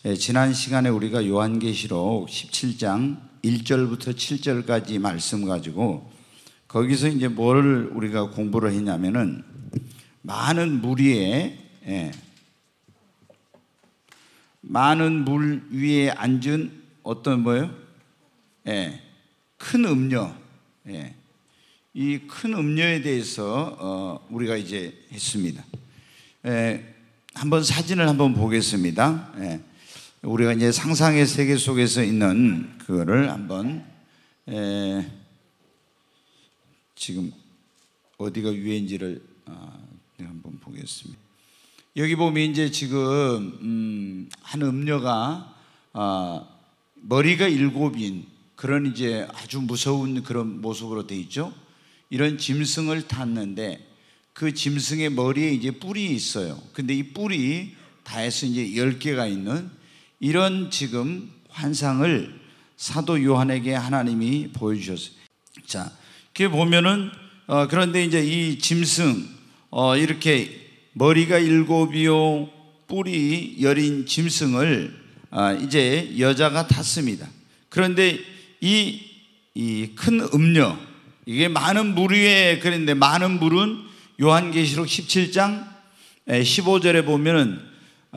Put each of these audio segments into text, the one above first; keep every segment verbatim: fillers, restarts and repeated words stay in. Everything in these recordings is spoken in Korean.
예, 지난 시간에 우리가 요한계시록 십칠 장 일 절부터 칠 절까지 말씀 가지고 거기서 이제 뭘 우리가 공부를 했냐면은 많은 물 위에 예, 많은 물 위에 앉은 어떤 뭐예요? 예, 큰 음녀. 예, 이 큰 음녀에 대해서 어, 우리가 이제 했습니다. 예, 한번 사진을 한번 보겠습니다. 예, 우리가 이제 상상의 세계 속에서 있는 그거를 한번 에, 지금 어디가 위인지를 아, 한번 보겠습니다. 여기 보면 이제 지금 음, 한 음녀가 아, 머리가 일곱인 그런 이제 아주 무서운 그런 모습으로 되어 있죠. 이런 짐승을 탔는데 그 짐승의 머리에 이제 뿔이 있어요. 근데 이 뿔이 다 해서 이제 열 개가 있는 이런 지금 환상을 사도 요한에게 하나님이 보여주셨어요. 자, 이렇게 보면은 어, 그런데 이제 이 짐승 어, 이렇게 머리가 일곱이요 뿔이 열인 짐승을 어, 이제 여자가 탔습니다. 그런데 이 이 큰 음녀 이게 많은 물 위에 그런데 많은 물은 요한계시록 십칠 장 십오 절에 보면은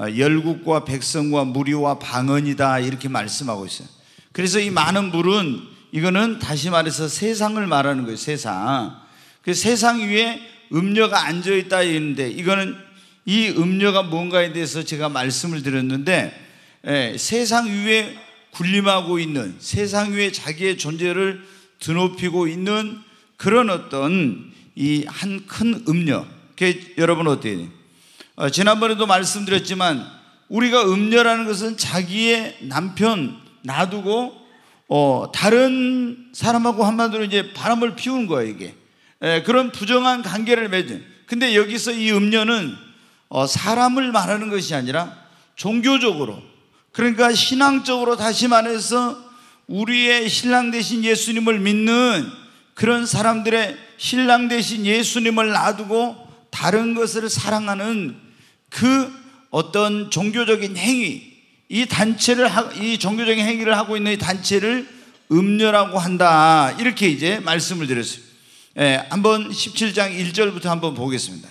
열국과 백성과 무리와 방언이다 이렇게 말씀하고 있어요. 그래서 이 많은 물은 이거는 다시 말해서 세상을 말하는 거예요. 세상. 그 세상 위에 음녀가 앉아 있다 이러는데 이거는 이 음녀가 뭔가에 대해서 제가 말씀을 드렸는데 예, 세상 위에 군림하고 있는 세상 위에 자기의 존재를 드높이고 있는 그런 어떤 이 한 큰 음녀. 그게 여러분 어때요? 어, 지난번에도 말씀드렸지만 우리가 음녀라는 것은 자기의 남편 놔두고 어, 다른 사람하고 한마디로 이제 바람을 피우는 거예요. 이게 에, 그런 부정한 관계를 맺은. 근데 여기서 이 음녀는 어, 사람을 말하는 것이 아니라 종교적으로 그러니까 신앙적으로 다시 말해서 우리의 신랑 되신 예수님을 믿는 그런 사람들의 신랑 되신 예수님을 놔두고 다른 것을 사랑하는 그 어떤 종교적인 행위, 이 단체를, 이 종교적인 행위를 하고 있는 이 단체를 음녀라고 한다. 이렇게 이제 말씀을 드렸어요. 예, 한번 십칠 장 일 절부터 한번 보겠습니다.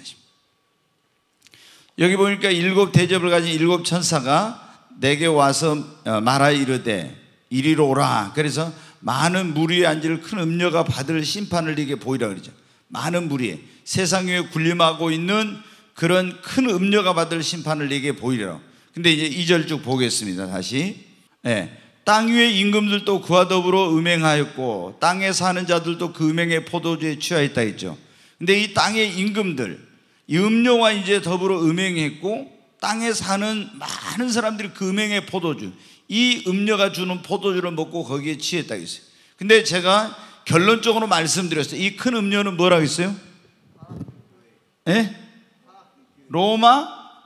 여기 보니까 일곱 대접을 가진 일곱 천사가 내게 와서 말하 이르되 이리로 오라. 그래서 많은 물 위에 앉을 큰 음녀가 받을 심판을 네게 보이라 그러죠. 많은 물 위에 세상 위에 군림하고 있는 그런 큰 음녀가 받을 심판을 네게 보이라. 근데 이제 이 절 쭉 보겠습니다. 다시. 네. 땅 위의 임금들도 그와 더불어 음행하였고 땅에 사는 자들도 그 음행의 포도주에 취하였다 했죠. 근데 이 땅의 임금들, 이 음녀와 이제 더불어 음행했고 땅에 사는 많은 사람들이 그 음행의 포도주, 이 음녀가 주는 포도주를 먹고 거기에 취했다 했어요. 근데 제가 결론적으로 말씀드렸어요. 이 큰 음녀는 뭐라고 했어요? 예? 로마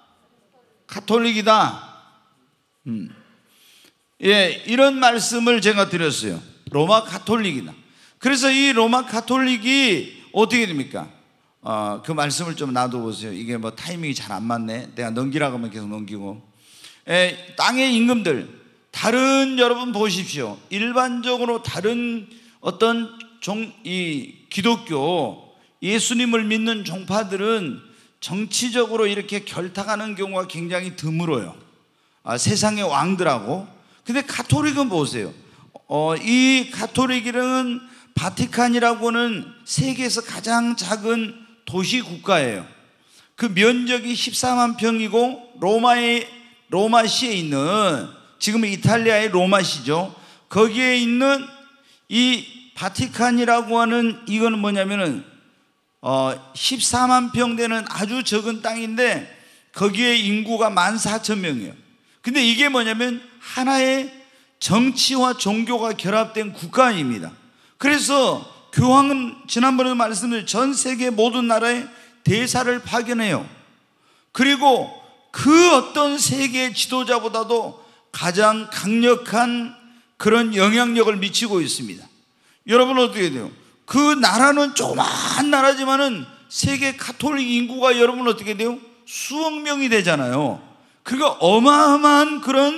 가톨릭이다. 음. 예, 이런 말씀을 제가 드렸어요. 로마 가톨릭이다. 그래서 이 로마 가톨릭이 어떻게 됩니까? 어, 그 말씀을 좀 놔둬보세요. 이게 뭐 타이밍이 잘 안 맞네. 내가 넘기라고 하면 계속 넘기고. 예, 땅의 임금들, 다른 여러분 보십시오. 일반적으로 다른 어떤 종, 이 기독교 예수님을 믿는 종파들은 정치적으로 이렇게 결탁하는 경우가 굉장히 드물어요. 아, 세상의 왕들하고. 근데 가톨릭은 보세요. 어, 이 가톨릭은 바티칸이라고 하는 세계에서 가장 작은 도시 국가예요. 그 면적이 십사만 평이고 로마의 로마시에 있는 지금 이탈리아의 로마시죠. 거기에 있는 이 바티칸이라고 하는 이거는 뭐냐면은 어, 십사만 평 되는 아주 적은 땅인데 거기에 인구가 만 사천 명이에요. 근데 이게 뭐냐면 하나의 정치와 종교가 결합된 국가입니다. 그래서 교황은 지난번에도 말씀드린 전 세계 모든 나라에 대사를 파견해요. 그리고 그 어떤 세계 지도자보다도 가장 강력한 그런 영향력을 미치고 있습니다. 여러분 어떻게 돼요? 그 나라는 조그만 나라지만은 세계 가톨릭 인구가 여러분 어떻게 돼요? 수억 명이 되잖아요. 그러니까 어마어마한 그런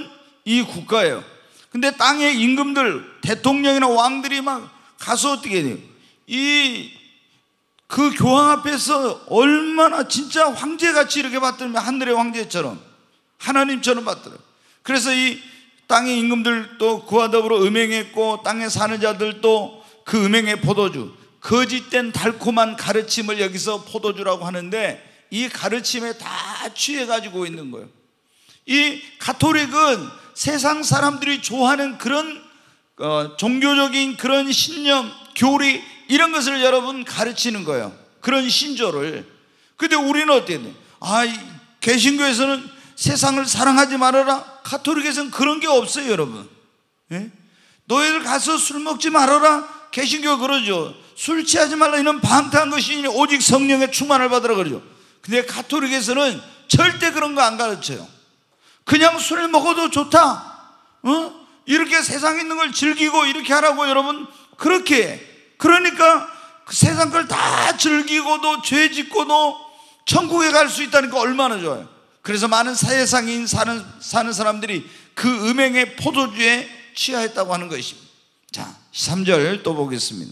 이 국가예요. 근데 땅의 임금들, 대통령이나 왕들이 막 가서 어떻게 해요? 이 그 교황 앞에서 얼마나 진짜 황제같이 이렇게 받더니 하늘의 황제처럼 하나님처럼 받더라고요. 그래서 이 땅의 임금들도 그와 더불어 음행했고 땅에 사는 자들도 그 음행의 포도주, 거짓된 달콤한 가르침을 여기서 포도주라고 하는데 이 가르침에 다 취해가지고 있는 거예요. 이 가톨릭은 세상 사람들이 좋아하는 그런 어, 종교적인 그런 신념, 교리 이런 것을 여러분 가르치는 거예요. 그런 신조를. 근데 우리는 어떻게 돼? 아, 이 개신교에서는 세상을 사랑하지 말아라. 가톨릭에서는 그런 게 없어요, 여러분. 예? 너희들 가서 술 먹지 말아라. 개신교 그러죠. 술 취하지 말라. 이는 방탕한 것이니 오직 성령의 충만을 받으라 그러죠. 근데 가톨릭에서는 절대 그런 거 안 가르쳐요. 그냥 술 먹어도 좋다. 어? 이렇게 세상에 있는 걸 즐기고 이렇게 하라고 여러분 그렇게 해. 그러니까 그 세상 걸 다 즐기고도 죄 짓고도 천국에 갈 수 있다니까 얼마나 좋아요. 그래서 많은 세상인 사는, 사는 사람들이 그 음행의 포도주에 취하였다고 하는 것입니다. 자, 삼 절 또 보겠습니다.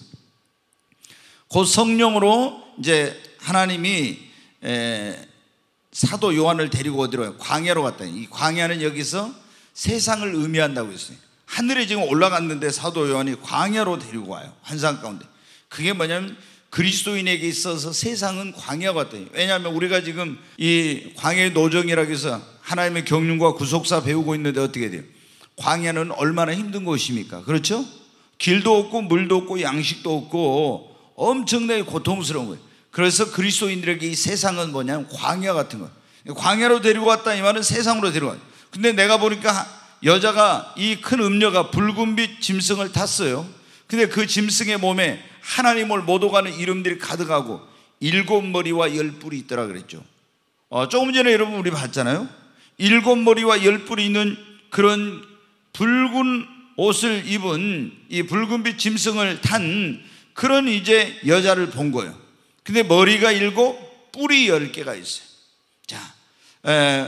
곧 성령으로 이제 하나님이 에, 사도 요한을 데리고 어디로 가요? 광야로 갔다. 이 광야는 여기서 세상을 의미한다고 했어요. 하늘에 지금 올라갔는데 사도 요한이 광야로 데리고 와요. 환상 가운데. 그게 뭐냐면 그리스도인에게 있어서 세상은 광야 같다. 왜냐하면 우리가 지금 이 광야의 노정이라고 해서 하나님의 경륜과 구속사 배우고 있는데 어떻게 돼요? 광야는 얼마나 힘든 곳입니까? 그렇죠? 길도 없고 물도 없고 양식도 없고 엄청나게 고통스러운 거예요. 그래서 그리스도인들에게 이 세상은 뭐냐면 광야 같은 거예요. 광야로 데리고 왔다 이 말은 세상으로 데리고 왔어요. 근데 내가 보니까 여자가 이 큰 음녀가 붉은빛 짐승을 탔어요. 근데 그 짐승의 몸에 하나님을 못 오가는 이름들이 가득하고 일곱 머리와 열 뿔이 있더라 그랬죠. 어, 조금 전에 여러분 우리 봤잖아요. 일곱 머리와 열 뿔이 있는 그런 붉은 옷을 입은 이 붉은빛 짐승을 탄 그런 이제 여자를 본 거예요. 근데 머리가 일곱, 뿔이 열 개가 있어요. 자, 에,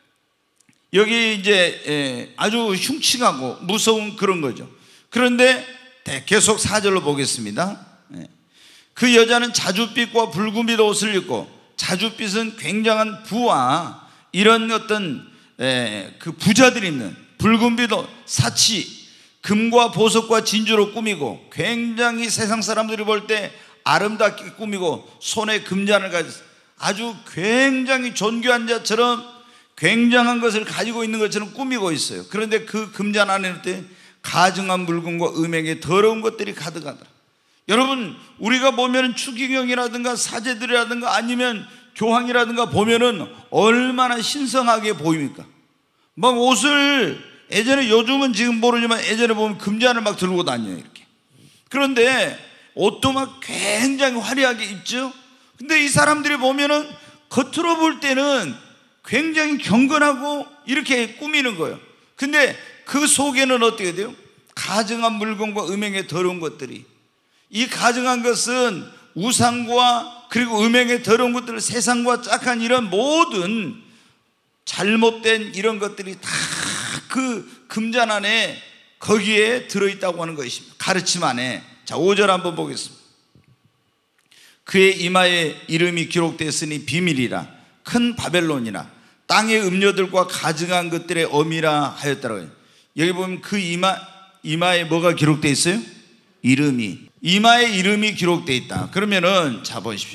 여기 이제 에, 아주 흉측하고 무서운 그런 거죠. 그런데 계속 사 절로 보겠습니다. 그 여자는 자줏빛과 붉은빛 옷을 입고, 자줏빛은 굉장한 부와 이런 어떤 에, 그 부자들이 입는 붉은빛 옷, 사치, 금과 보석과 진주로 꾸미고 굉장히 세상 사람들이 볼 때 아름답게 꾸미고 손에 금잔을 가지고 아주 굉장히 존귀한 자처럼 굉장한 것을 가지고 있는 것처럼 꾸미고 있어요. 그런데 그 금잔 안에 때 가증한 물건과 음행의 더러운 것들이 가득하더라. 여러분 우리가 보면 추기경이라든가 사제들이라든가 아니면 교황이라든가 보면은 얼마나 신성하게 보입니까? 막 옷을 예전에, 요즘은 지금 모르지만 예전에 보면 금잔을 막 들고 다녀요 이렇게. 그런데 옷도 막 굉장히 화려하게 입죠. 근데 이 사람들이 보면은 겉으로 볼 때는 굉장히 경건하고 이렇게 꾸미는 거예요. 근데 그 속에는 어떻게 돼요? 가증한 물건과 음행의 더러운 것들이, 이 가증한 것은 우상과 그리고 음행의 더러운 것들을, 세상과 짝한 이런 모든 잘못된 이런 것들이 다 그 금잔 안에 거기에 들어있다고 하는 것입니다. 가르침 안에. 자, 오 절 한번 보겠습니다. 그의 이마에 이름이 기록되었으니 비밀이라 큰 바벨론이라 땅의 음료들과 가증한 것들의 어미라 하였더라고요. 여기 보면 그 이마, 이마에 뭐가 기록되어 있어요? 이름이. 이마에 이름이 기록되어 있다. 그러면은 자 보십시오.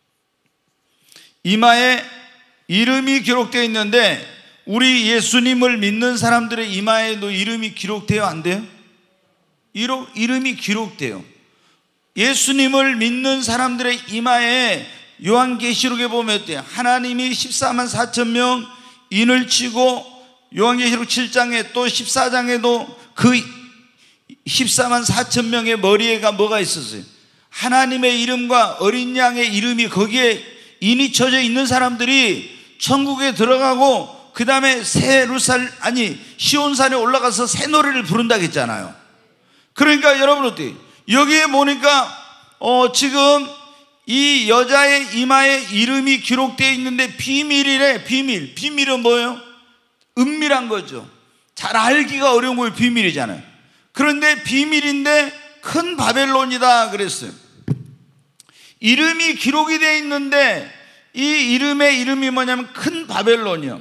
이마에 이름이 기록되어 있는데 우리 예수님을 믿는 사람들의 이마에도 이름이 기록돼요? 안 돼요? 이름이 기록돼요. 예수님을 믿는 사람들의 이마에 요한계시록에 보면 어때요? 하나님이 십사만 사천 명 인을 치고, 요한계시록 칠 장에 또 십사 장에도 그 십사만 사천 명의 머리에가 뭐가 있었어요? 하나님의 이름과 어린 양의 이름이 거기에 인이 쳐져 있는 사람들이 천국에 들어가고 그 다음에 새 루살 아니 시온산에 올라가서 새 노래를 부른다고 했잖아요. 그러니까 여러분 어때요? 여기에 보니까 어 지금 이 여자의 이마에 이름이 기록되어 있는데 비밀이래. 비밀. 비밀은 뭐예요? 은밀한 거죠. 잘 알기가 어려운 거예요. 비밀이잖아요. 그런데 비밀인데 큰 바벨론이다 그랬어요. 이름이 기록이 되어 있는데 이 이름의 이름이 뭐냐면 큰 바벨론이요.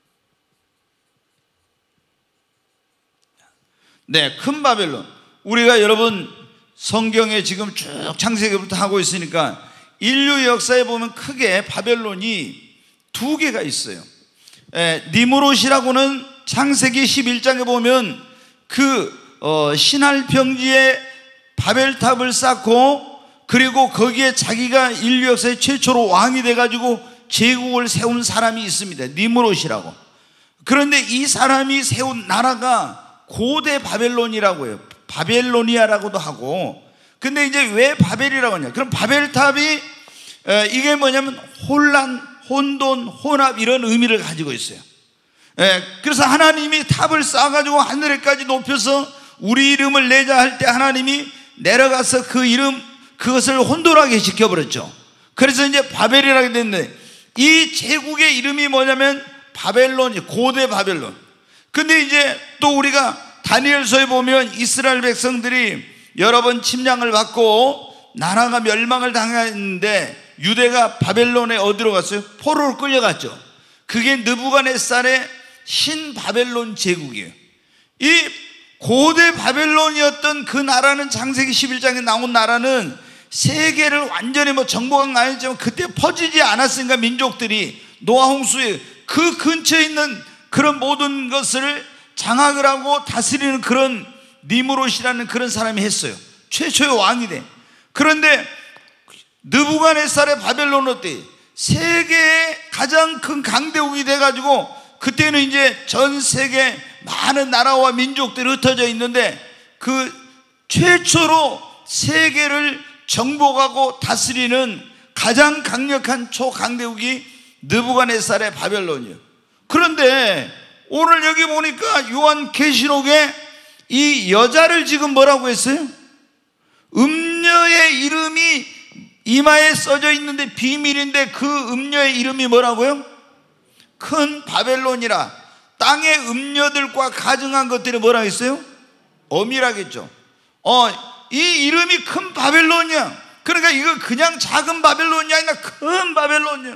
네, 큰 바벨론. 우리가 여러분 성경에 지금 쭉 창세기부터 하고 있으니까 인류 역사에 보면 크게 바벨론이 두 개가 있어요. 에, 니무롯이라고는 창세기 십일 장에 보면 그 어, 신할 평지에 바벨탑을 쌓고 그리고 거기에 자기가 인류 역사의 최초로 왕이 돼가지고 제국을 세운 사람이 있습니다. 니무롯이라고. 그런데 이 사람이 세운 나라가 고대 바벨론이라고 해요. 바벨로니아라고도 하고. 근데 이제 왜 바벨이라고 하냐? 그럼 바벨탑이 이게 뭐냐면 혼란, 혼돈, 혼합 이런 의미를 가지고 있어요. 그래서 하나님이 탑을 쌓아가지고 하늘에까지 높여서 우리 이름을 내자 할 때 하나님이 내려가서 그 이름 그것을 혼돈하게 시켜버렸죠. 그래서 이제 바벨이라고 됐는데 이 제국의 이름이 뭐냐면 바벨론, 고대 바벨론. 근데 이제 또 우리가 다니엘서에 보면 이스라엘 백성들이 여러 번 침략을 받고 나라가 멸망을 당했는데 유대가 바벨론에 어디로 갔어요? 포로로 끌려갔죠. 그게 느부갓네살의 신바벨론 제국이에요. 이 고대 바벨론이었던 그 나라는 창세기 십일 장에 나온 나라는 세계를 완전히 뭐 정복한 건 아니지만 그때 퍼지지 않았으니까 민족들이 노아 홍수에 그 근처에 있는 그런 모든 것을 장악을 하고 다스리는 그런 니무롯이라는 그런 사람이 했어요. 최초의 왕이 돼. 그런데 느부갓네살의 바벨론 어때? 세계의 가장 큰 강대국이 돼가지고 그때는 이제 전 세계 많은 나라와 민족들이 흩어져 있는데 그 최초로 세계를 정복하고 다스리는 가장 강력한 초강대국이 느부갓네살의 바벨론이에요. 그런데 오늘 여기 보니까 요한계시록에 이 여자를 지금 뭐라고 했어요? 음녀의 이름이 이마에 써져 있는데 비밀인데 그 음녀의 이름이 뭐라고요? 큰 바벨론이라. 땅의 음녀들과 가증한 것들이 뭐라고 했어요? 어미라겠죠. 어, 이 이름이 큰 바벨론이야. 그러니까 이거 그냥 작은 바벨론이 아니라 큰 바벨론이야.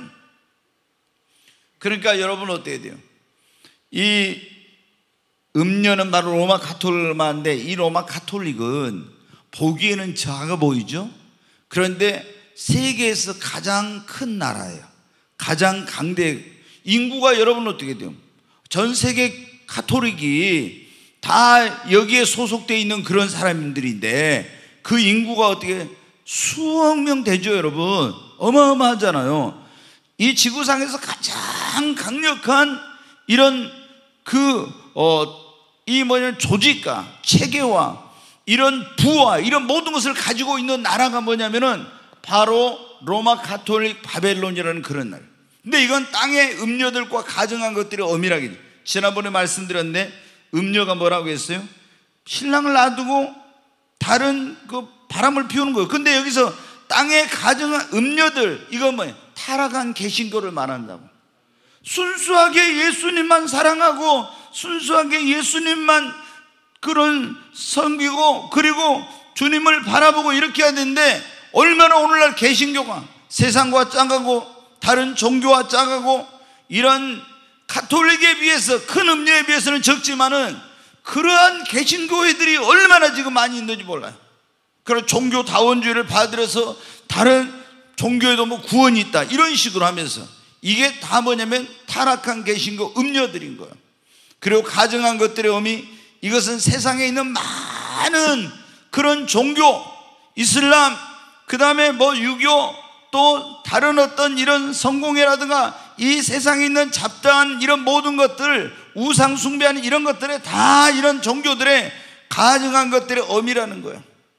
그러니까 여러분 어떻게 돼요? 이 음녀는 바로 로마 가톨릭인데 이 로마 가톨릭은 보기에는 작아 보이죠? 그런데 세계에서 가장 큰 나라예요. 가장 강대. 인구가 여러분 어떻게 돼요? 전 세계 가톨릭이 다 여기에 소속되어 있는 그런 사람들인데 그 인구가 어떻게 수억 명 되죠, 여러분? 어마어마하잖아요. 이 지구상에서 가장 강력한 이런 그, 어, 이 뭐냐면 조직과 체계와 이런 부와 이런 모든 것을 가지고 있는 나라가 뭐냐면은 바로 로마 가톨릭 바벨론이라는 그런 나라. 근데 이건 땅의 음녀들과 가증한 것들이 엄밀하게, 지난번에 말씀드렸는데 음녀가 뭐라고 했어요? 신랑을 놔두고 다른 그 바람을 피우는 거예요. 근데 여기서 땅에 가증한 음녀들, 이건 뭐예요? 타락한 개신교를 말한다고. 순수하게 예수님만 사랑하고 순수하게 예수님만 그런 섬기고 그리고 주님을 바라보고 이렇게 해야 되는데 얼마나 오늘날 개신교가 세상과 짱하고 다른 종교와 짱하고 이런 가톨릭에 비해서 큰 음료에 비해서는 적지만은 그러한 개신교회들이 얼마나 지금 많이 있는지 몰라요. 그런 종교다원주의를 받들어서 다른 종교에도 뭐 구원이 있다 이런 식으로 하면서 이게 다 뭐냐면 타락한 개신교 음료들인 거예요. 그리고 가증한 것들의 의미, 이것은 세상에 있는 많은 그런 종교, 이슬람, 그 다음에 뭐 유교, 또 다른 어떤 이런 성공회라든가 이 세상에 있는 잡다한 이런 모든 것들, 우상 숭배하는 이런 것들에 다 이런 종교들의 가증한 것들의 어미라는 거예요.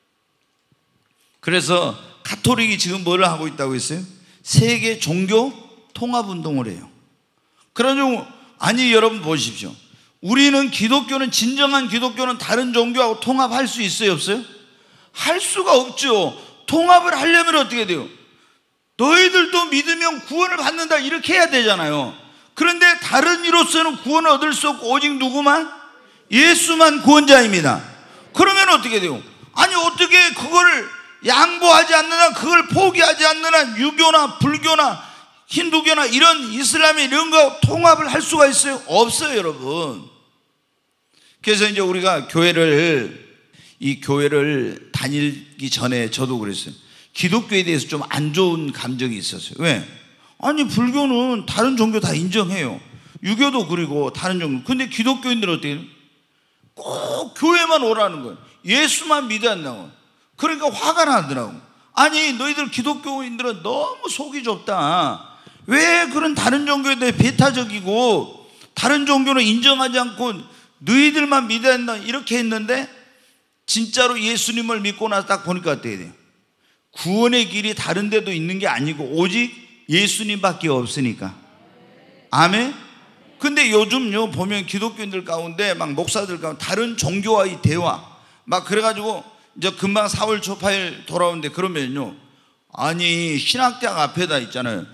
그래서 가톨릭이 지금 뭘 하고 있다고 했어요? 세계 종교 통합운동을 해요. 그러죠. 아니 여러분 보십시오. 우리는 기독교는, 진정한 기독교는 다른 종교하고 통합할 수 있어요, 없어요? 할 수가 없죠. 통합을 하려면 어떻게 돼요? 너희들도 믿으면 구원을 받는다 이렇게 해야 되잖아요. 그런데 다른 이로서는 구원을 얻을 수 없고 오직 누구만? 예수만 구원자입니다. 그러면 어떻게 돼요? 아니 어떻게 그걸 양보하지 않느냐, 그걸 포기하지 않느냐, 유교나 불교나 힌두교나 이런 이슬람이 이런 거 통합을 할 수가 있어요? 없어요, 여러분. 그래서 이제 우리가 교회를 이 교회를 다니기 전에 저도 그랬어요. 기독교에 대해서 좀 안 좋은 감정이 있었어요. 왜? 아니 불교는 다른 종교 다 인정해요. 유교도 그리고 다른 종교. 근데 기독교인들은 어떻게 해요? 꼭 교회만 오라는 거예요. 예수만 믿어야 한다고. 그러니까 화가 나더라고. 아니 너희들 기독교인들은 너무 속이 좁다. 왜 그런 다른 종교에 대해 배타적이고 다른 종교는 인정하지 않고 너희들만 믿어야 한다 이렇게 했는데, 진짜로 예수님을 믿고 나서 딱 보니까 어떻게 돼요? 구원의 길이 다른 데도 있는 게 아니고 오직 예수님밖에 없으니까. 아멘. 근데 요즘요 보면 기독교인들 가운데 막 목사들 가운데 다른 종교와의 대화 막 그래가지고 이제 금방 사월 초파일 돌아오는데 그러면요, 아니 신학대학 앞에다 있잖아요,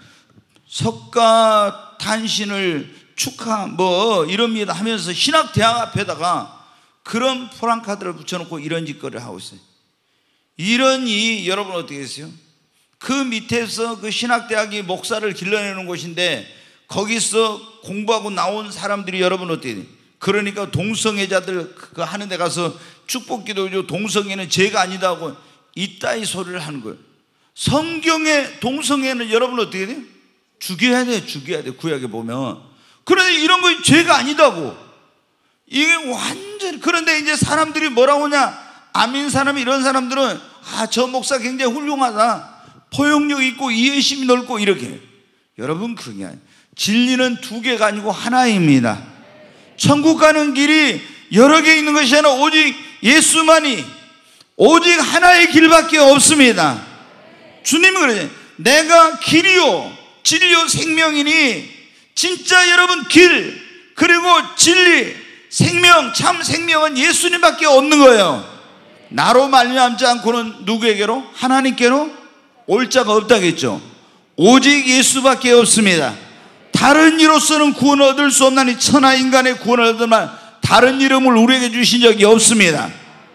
석가탄신을 축하 뭐 이럽니다 하면서 신학대학 앞에다가 그런 프랑카드를 붙여놓고 이런 짓거리를 하고 있어요. 이러니 여러분 어떻게 했어요? 그 밑에서 그 신학대학이 목사를 길러내는 곳인데 거기서 공부하고 나온 사람들이 여러분 어떻게 돼요? 그러니까 동성애자들 그 하는 데 가서 축복기도 동성애는 죄가 아니다 하고 이따위 소리를 하는 거예요. 성경의 동성애는 여러분 어떻게 돼요? 죽여야 돼, 죽여야 돼. 구약에 보면. 그런데 이런 거 죄가 아니다고. 이게 완전히. 그런데 이제 사람들이 뭐라고 하냐, 아민 사람 이런 사람들은 아, 저 목사 굉장히 훌륭하다, 포용력 있고 이해심이 넓고 이렇게. 여러분 그게 아니에요. 진리는 두 개가 아니고 하나입니다. 천국 가는 길이 여러 개 있는 것이 아니라 오직 예수만이, 오직 하나의 길밖에 없습니다. 주님이 그러죠. 내가 길이요 진리요 생명이니, 진짜 여러분 길 그리고 진리 생명 참 생명은 예수님밖에 없는 거예요. 나로 말미암지 않고는 누구에게로? 하나님께로 올 자가 없다겠죠. 오직 예수밖에 없습니다. 다른 이로서는 구원을 얻을 수 없나니 천하 인간의 구원을 얻으면 다른 이름을 우리에게 주신 적이 없습니다.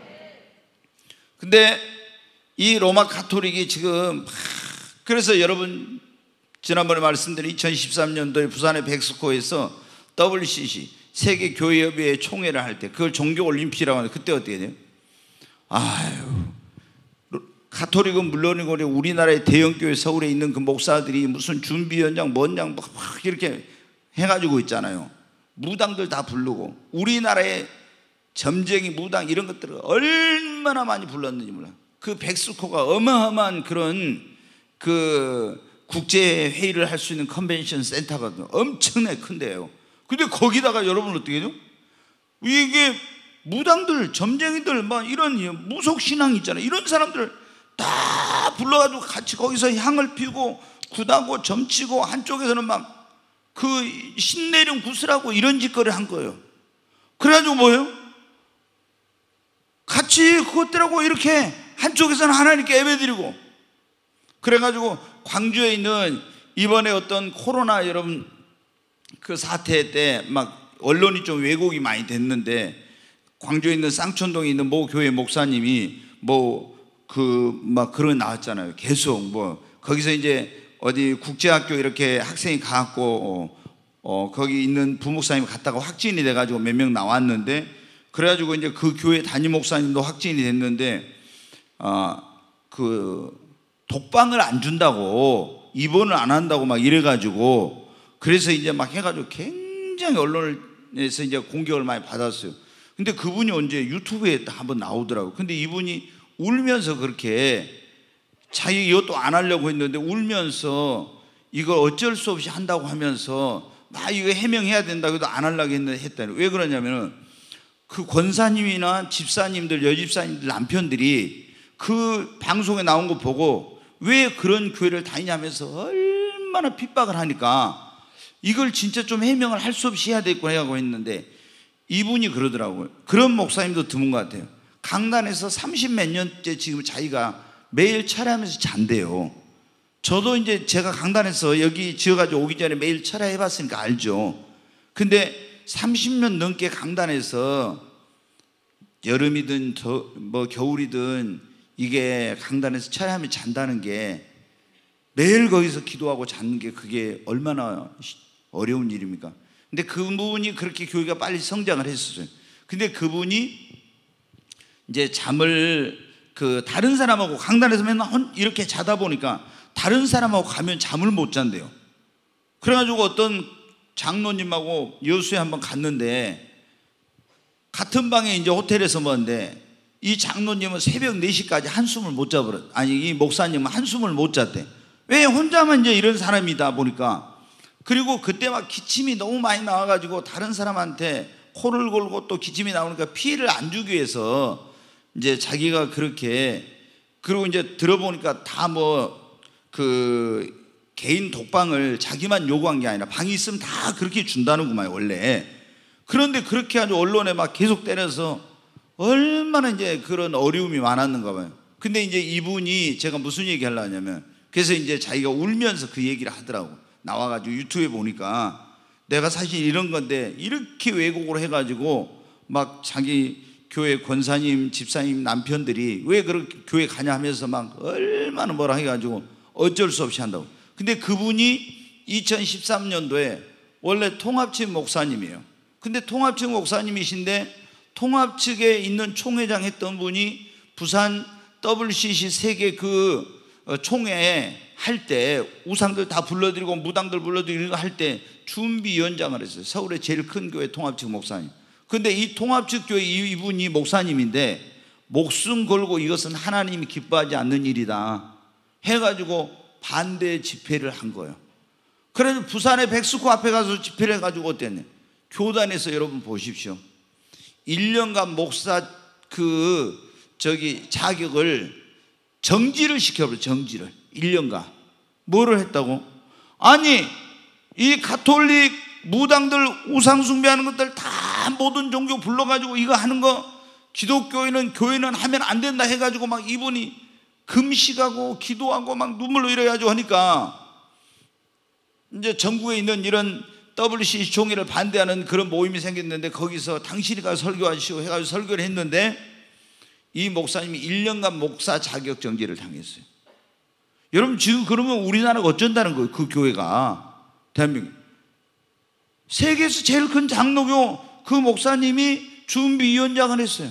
근데 이 로마 가톨릭이 지금, 그래서 여러분 지난번에 말씀드린 이천십삼 년도에 부산의 백스코에서 더블유씨씨 세계교회협의회 총회를 할 때 그걸 종교올림픽이라고 하는데, 그때 어떻게 돼요? 아유, 가톨릭은 물론이고 우리나라의 대형교회 서울에 있는 그 목사들이 무슨 준비위원장 뭔장 막 이렇게 해가지고 있잖아요. 무당들 다 부르고, 우리나라의 점쟁이 무당 이런 것들을 얼마나 많이 불렀는지 몰라. 그 백스코가 어마어마한 그런 그 국제회의를 할 수 있는 컨벤션 센터거든요. 엄청나게 큰데요. 근데 거기다가 여러분 어떻게 해요? 이게 무당들, 점쟁이들 막 이런 무속신앙 있잖아요. 이런 사람들 다 불러가지고 같이 거기서 향을 피우고 굿하고 점치고, 한쪽에서는 막 그 신내림 구슬하고 이런 짓거리를 한 거예요. 그래가지고 뭐예요? 같이 그것들하고 이렇게 한쪽에서는 하나님께 예배드리고, 그래가지고 광주에 있는 이번에 어떤 코로나 여러분 그 사태 때 막 언론이 좀 왜곡이 많이 됐는데, 광주에 있는 쌍촌동에 있는 모 교회 목사님이 뭐 그 막 그런 나왔잖아요. 계속 뭐 거기서 이제 어디 국제학교 이렇게 학생이 가갖고 어, 어 거기 있는 부목사님이 갔다가 확진이 돼가지고 몇 명 나왔는데, 그래가지고 이제 그 교회 담임 목사님도 확진이 됐는데 아 그 독방을 안 준다고, 입원을 안 한다고 막 이래가지고, 그래서 이제 막 해가지고 굉장히 언론에서 이제 공격을 많이 받았어요. 근데 그분이 언제 유튜브에 한번 나오더라고요. 근데 이분이 울면서 그렇게 자기 이것도 안 하려고 했는데 울면서 이걸 어쩔 수 없이 한다고 하면서 막 이거 해명해야 된다고 해도 안 하려고 했는데 했다니. 왜 그러냐면은 그 권사님이나 집사님들, 여집사님들 남편들이 그 방송에 나온 거 보고 왜 그런 교회를 다니냐면서 얼마나 핍박을 하니까 이걸 진짜 좀 해명을 할 수 없이 해야 되겠구나 하고 했는데, 이분이 그러더라고요. 그런 목사님도 드문 것 같아요. 강단에서 삼십 몇 년째 지금 자기가 매일 철야하면서 잔대요. 저도 이제 제가 강단에서 여기 지어가지고 오기 전에 매일 철야 해봤으니까 알죠. 근데 삼십 년 넘게 강단에서 여름이든 더, 뭐 겨울이든 이게 강단에서 철야하며 잔다는 게 매일 거기서 기도하고 자는 게 그게 얼마나 어려운 일입니까? 근데 그분이 그렇게 교회가 빨리 성장을 했었어요. 근데 그분이 이제 잠을 그 다른 사람하고 강단에서 맨날 이렇게 자다 보니까 다른 사람하고 가면 잠을 못 잔대요. 그래가지고 어떤 장로님하고 여수에 한번 갔는데 같은 방에 이제 호텔에서 먹는데 이 장로님은 새벽 네 시까지 한숨을 못 자버렸. 아니 이 목사님은 한숨을 못 잤대. 왜? 혼자만 이제 이런 사람이다 보니까. 그리고 그때 막 기침이 너무 많이 나와가지고 다른 사람한테 코를 골고 또 기침이 나오니까 피해를 안 주기 위해서 이제 자기가 그렇게, 그리고 이제 들어보니까 다 뭐 그 개인 독방을 자기만 요구한 게 아니라 방이 있으면 다 그렇게 준다는구만 원래. 그런데 그렇게 아주 언론에 막 계속 때려서 얼마나 이제 그런 어려움이 많았는가 봐요. 근데 이제 이분이 제가 무슨 얘기 하려고 하냐면, 그래서 이제 자기가 울면서 그 얘기를 하더라고. 나와가지고 유튜브에 보니까 내가 사실 이런 건데 이렇게 왜곡을 해가지고 막 자기 교회 권사님, 집사님 남편들이 왜 그렇게 교회 가냐 하면서 막 얼마나 뭐라 해가지고 어쩔 수 없이 한다고. 근데 그분이 이천십삼 년도에 원래 통합 측 목사님이에요. 근데 통합 측 목사님이신데 통합 측에 있는 총회장 했던 분이 부산 더블유씨씨 세계 그 총회 할 때 우상들 다 불러드리고 무당들 불러드리고 할 때 준비위원장을 했어요. 서울의 제일 큰 교회 통합 측 목사님. 근데 이 통합 측 교회 이분이 목사님인데 목숨 걸고 이것은 하나님이 기뻐하지 않는 일이다 해가지고 반대 집회를 한 거예요. 그래서 부산의 백스코 앞에 가서 집회를 해가지고 어땠냐, 교단에서 여러분 보십시오. 일 년간 목사 그 저기 자격을 정지를 시켜버려. 정지를 일 년간. 뭐를 했다고? 아니 이 가톨릭 무당들 우상 숭배하는 것들 다 모든 종교 불러가지고 이거 하는 거 기독교인은 교회는 하면 안 된다 해가지고 막 이분이 금식하고 기도하고 막 눈물로 이래가지고 하니까 이제 전국에 있는 이런 더블유씨씨 총회를 반대하는 그런 모임이 생겼는데 거기서 당신이 가서 설교하시오 해가지고 설교를 했는데 이 목사님이 일 년간 목사 자격 정지를 당했어요. 여러분 지금 그러면 우리나라가 어쩐다는 거예요? 그 교회가 대한민국 세계에서 제일 큰 장로교 그 목사님이 준비위원장을 했어요.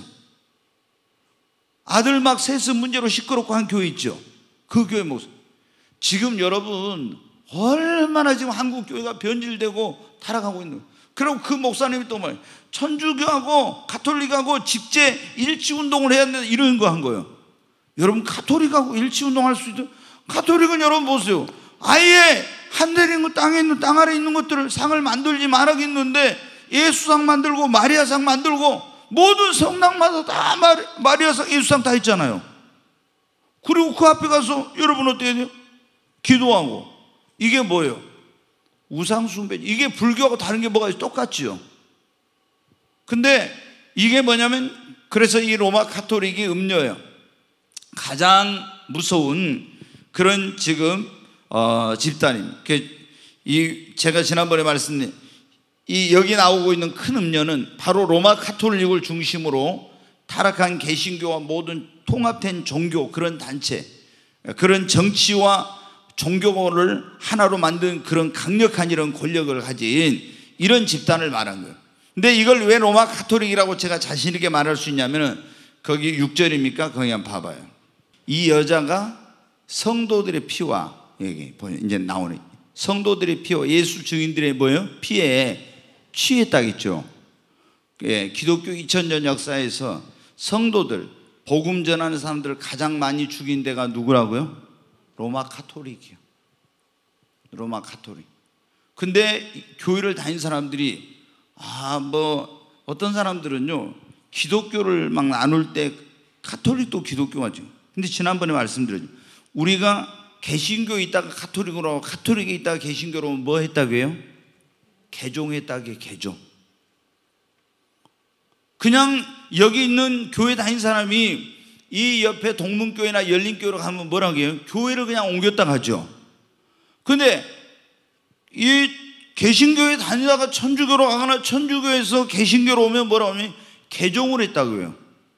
아들 막 셋은 문제로 시끄럽고 한 교회 있죠. 그 교회 목사. 지금 여러분 얼마나 지금 한국 교회가 변질되고 타락하고 있는 거예요. 그리고 그 목사님이 또 뭐예요? 천주교하고 가톨릭하고 직제 일치운동을 해야 된다 이런 거 한 거예요. 여러분 가톨릭하고 일치운동 할 수 있어요? 가톨릭은 여러분 보세요. 아예 하늘에 있는 땅에 있는 땅 아래 있는 것들을 상을 만들지 말하겠는데 예수상 만들고 마리아상 만들고 모든 성당마다 다 마리, 마리아상 예수상 다 있잖아요. 그리고 그 앞에 가서 여러분 어떻게 돼요? 기도하고. 이게 뭐예요? 우상숭배. 이게 불교하고 다른 게 뭐가 있어요? 똑같지요. 근데 이게 뭐냐면 그래서 이 로마 가톨릭이 음녀예요. 가장 무서운 그런 지금 어, 집단입니다. 이 제가 지난번에 말씀드린 이 여기 나오고 있는 큰 음녀는 바로 로마 가톨릭을 중심으로 타락한 개신교와 모든 통합된 종교 그런 단체, 그런 정치와 종교를 하나로 만든 그런 강력한 이런 권력을 가진 이런 집단을 말한 거예요. 근데 이걸 왜 로마 가톨릭이라고 제가 자신 있게 말할 수 있냐면은 거기 육 절입니까? 거기 한번 봐봐요. 이 여자가 성도들의 피와 여기 이제 나오네. 성도들의 피와 예수 증인들의 뭐예요? 피에 취했다겠죠. 예, 기독교 이천 년 역사에서 성도들 복음 전하는 사람들을 가장 많이 죽인 데가 누구라고요? 로마 가톨릭이요. 로마 가톨릭. 근데 교회를 다닌 사람들이 아, 뭐 어떤 사람들은요 기독교를 막 나눌 때 가톨릭도 기독교가죠. 근데 지난번에 말씀드렸죠. 우리가 개신교에 있다가 가톨릭으로 하고 가톨릭에 있다가 개신교로 뭐 했다고요? 개종했다게 개종. 그냥 여기 있는 교회 다닌 사람이 이 옆에 동문교회나 열린교회로 가면 뭐라고 해요? 교회를 그냥 옮겼다 가죠. 근데 이 개신교회 다니다가 천주교로 가거나 천주교에서 개신교로 오면 뭐라고 하면 개종을 했다고요.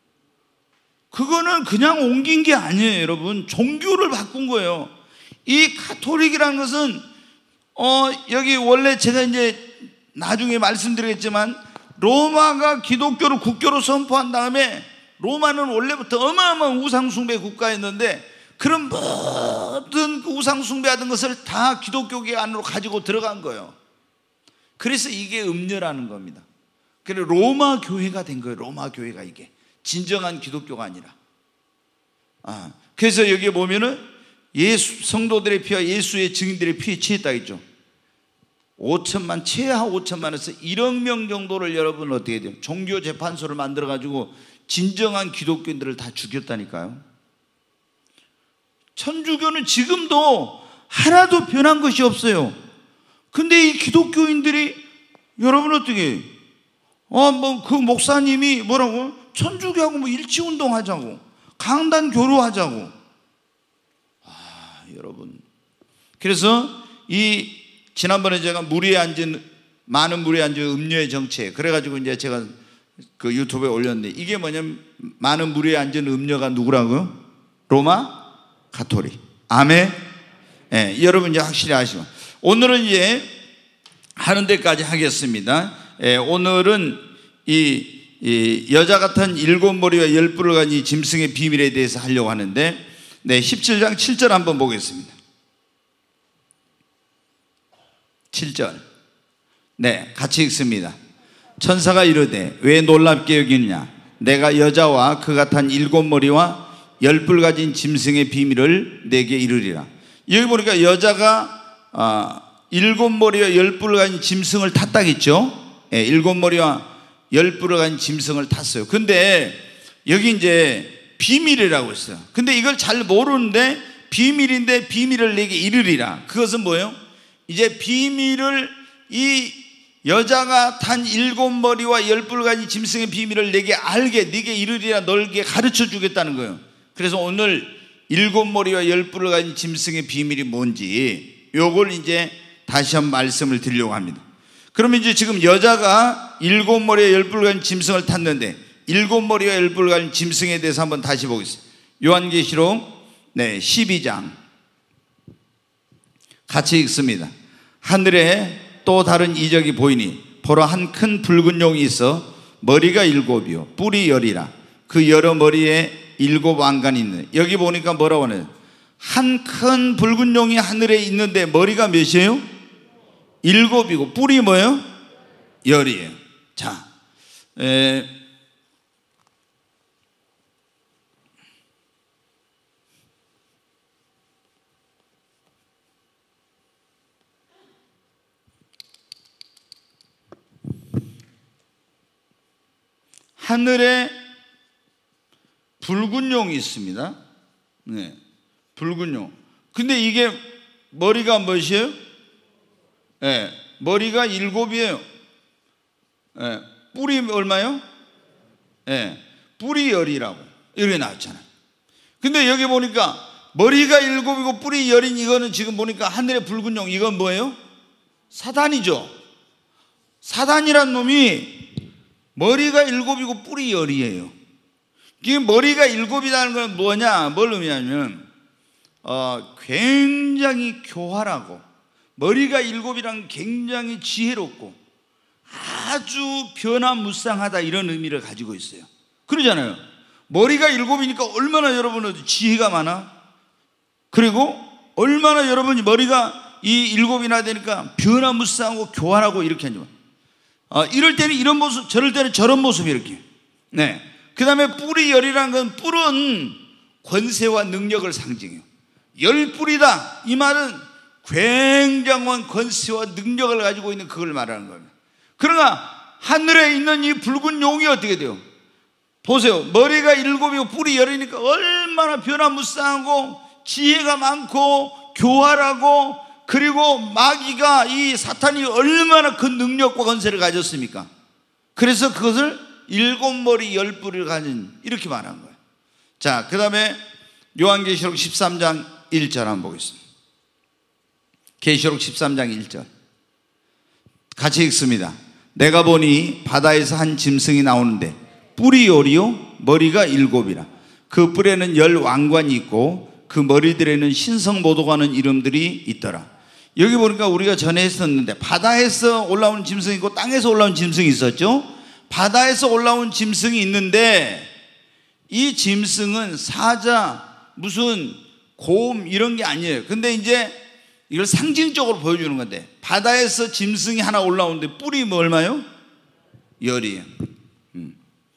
그거는 그냥 옮긴 게 아니에요, 여러분. 종교를 바꾼 거예요. 이 가톨릭이라는 것은 어 여기 원래 제가 이제 나중에 말씀드리겠지만 로마가 기독교를 국교로 선포한 다음에 로마는 원래부터 어마어마한 우상숭배 국가였는데 그런 모든 그 우상숭배하던 것을 다 기독교계 안으로 가지고 들어간 거예요. 그래서 이게 음녀라는 겁니다. 그래서 로마 교회가 된 거예요. 로마 교회가 이게 진정한 기독교가 아니라. 아, 그래서 여기 보면은 예수 성도들의 피와 예수의 증인들의 피에 취했다 했죠. 오천만, 최하 오천만에서 일억 명 정도를 여러분 어떻게 돼요? 종교 재판소를 만들어 가지고 진정한 기독교인들을 다 죽였다니까요. 천주교는 지금도 하나도 변한 것이 없어요. 근데 이 기독교인들이 여러분 어떻게 어 뭐 그 목사님이 뭐라고 천주교하고 뭐 일치운동 하자고 강단 교류하자고. 아, 여러분. 그래서 이 지난번에 제가 무리에 앉은 많은 무리에 앉은 음녀의 정체 그래가지고 이제 제가 그 유튜브에 올렸는데 이게 뭐냐면 많은 무리에 앉은 음녀가 누구라고요? 로마 가톨릭. 아멘. 예, 여러분 이제 확실히 아시고 오늘은 이제 하는 데까지 하겠습니다. 예, 오늘은 이, 이 여자 같은 일곱 머리와 열 뿔을 가진 이 짐승의 비밀에 대해서 하려고 하는데 네, 십칠 장 칠 절 한번 보겠습니다. 칠 절. 네, 같이 읽습니다. 천사가 이르되 왜 놀랍게 여기느냐 내가 여자와 그 같은 일곱 머리와 열 뿔 가진 짐승의 비밀을 내게 이르리라. 여기 보니까 여자가 아, 일곱 머리와 열 뿔을 가진 짐승을 탔다겠죠. 예, 일곱 머리와 열 뿔을 가진 짐승을 탔어요. 근데 여기 이제 비밀이라고 했어요. 근데 이걸 잘 모르는데 비밀인데 비밀을 내게 이르리라. 그것은 뭐예요? 이제 비밀을 이 여자가 탄 일곱 머리와 열 뿔 가진 짐승의 비밀을 내게 알게 네게 이르리라 너에게 가르쳐 주겠다는 거예요. 그래서 오늘 일곱 머리와 열 뿔을 가진 짐승의 비밀이 뭔지 요걸 이제 다시 한번 말씀을 드리려고 합니다. 그러면 이제 지금 여자가 일곱 머리와 열 뿔을 가진 짐승을 탔는데 일곱 머리와 열 뿔을 가진 짐승에 대해서 한번 다시 보겠습니다. 요한계시록 네, 십이 장 같이 읽습니다. 하늘에 또 다른 이적이 보이니 보라 한 큰 붉은 용이 있어 머리가 일곱이요 뿔이 열이라. 그 여러 머리에 일곱 왕관이 있는. 여기 보니까 뭐라고 하나요? 한 큰 붉은 용이 하늘에 있는데 머리가 몇이에요? 일곱이고 뿔이 뭐예요? 열이에요. 자, 에, 하늘에 붉은 용이 있습니다. 네, 붉은 용. 근데 이게 머리가 몇이에요? 네, 머리가 일곱이에요. 네, 뿔이 얼마요? 네, 뿔이 열이라고 이렇게 나왔잖아요. 근데 여기 보니까 머리가 일곱이고 뿔이 열인 이거는 지금 보니까 하늘에 붉은 용 이건 뭐예요? 사단이죠. 사단이란 놈이 머리가 일곱이고 뿔이 열이에요. 이 머리가 일곱이라는 건 뭐냐? 뭘 의미하냐면 어, 굉장히 교활하고 머리가 일곱이란 굉장히 지혜롭고 아주 변화무쌍하다 이런 의미를 가지고 있어요. 그러잖아요. 머리가 일곱이니까 얼마나 여러분은 지혜가 많아? 그리고 얼마나 여러분이 머리가 이 일곱이나 되니까 변화무쌍하고 교활하고 이렇게 하죠. 어, 이럴 때는 이런 모습, 저럴 때는 저런 모습이 이렇게. 네. 그 다음에 뿔이 열이라는 건 뿔은 권세와 능력을 상징해요. 열 뿔이다. 이 말은 굉장한 권세와 능력을 가지고 있는 그걸 말하는 겁니다. 그러나 하늘에 있는 이 붉은 용이 어떻게 돼요? 보세요. 머리가 일곱이고 뿔이 열이니까 얼마나 변화무쌍하고 지혜가 많고 교활하고 그리고 마귀가 이 사탄이 얼마나 큰 능력과 권세를 가졌습니까? 그래서 그것을 일곱 머리 열 뿔을 가진 이렇게 말한 거예요. 자, 그 다음에 요한계시록 십삼 장 일 절 한번 보겠습니다. 계시록 십삼 장 일 절 같이 읽습니다. 내가 보니 바다에서 한 짐승이 나오는데 뿔이 열이요 머리가 일곱이라. 그 뿔에는 열 왕관이 있고 그 머리들에는 신성모도가 하는 이름들이 있더라. 여기 보니까 우리가 전에 했었는데 바다에서 올라온 짐승이 있고 땅에서 올라온 짐승이 있었죠. 바다에서 올라온 짐승이 있는데 이 짐승은 사자, 무슨 곰 이런 게 아니에요. 근데 이제 이걸 상징적으로 보여주는 건데, 바다에서 짐승이 하나 올라오는데 뿔이 뭐 얼마요? 열이에요. 음.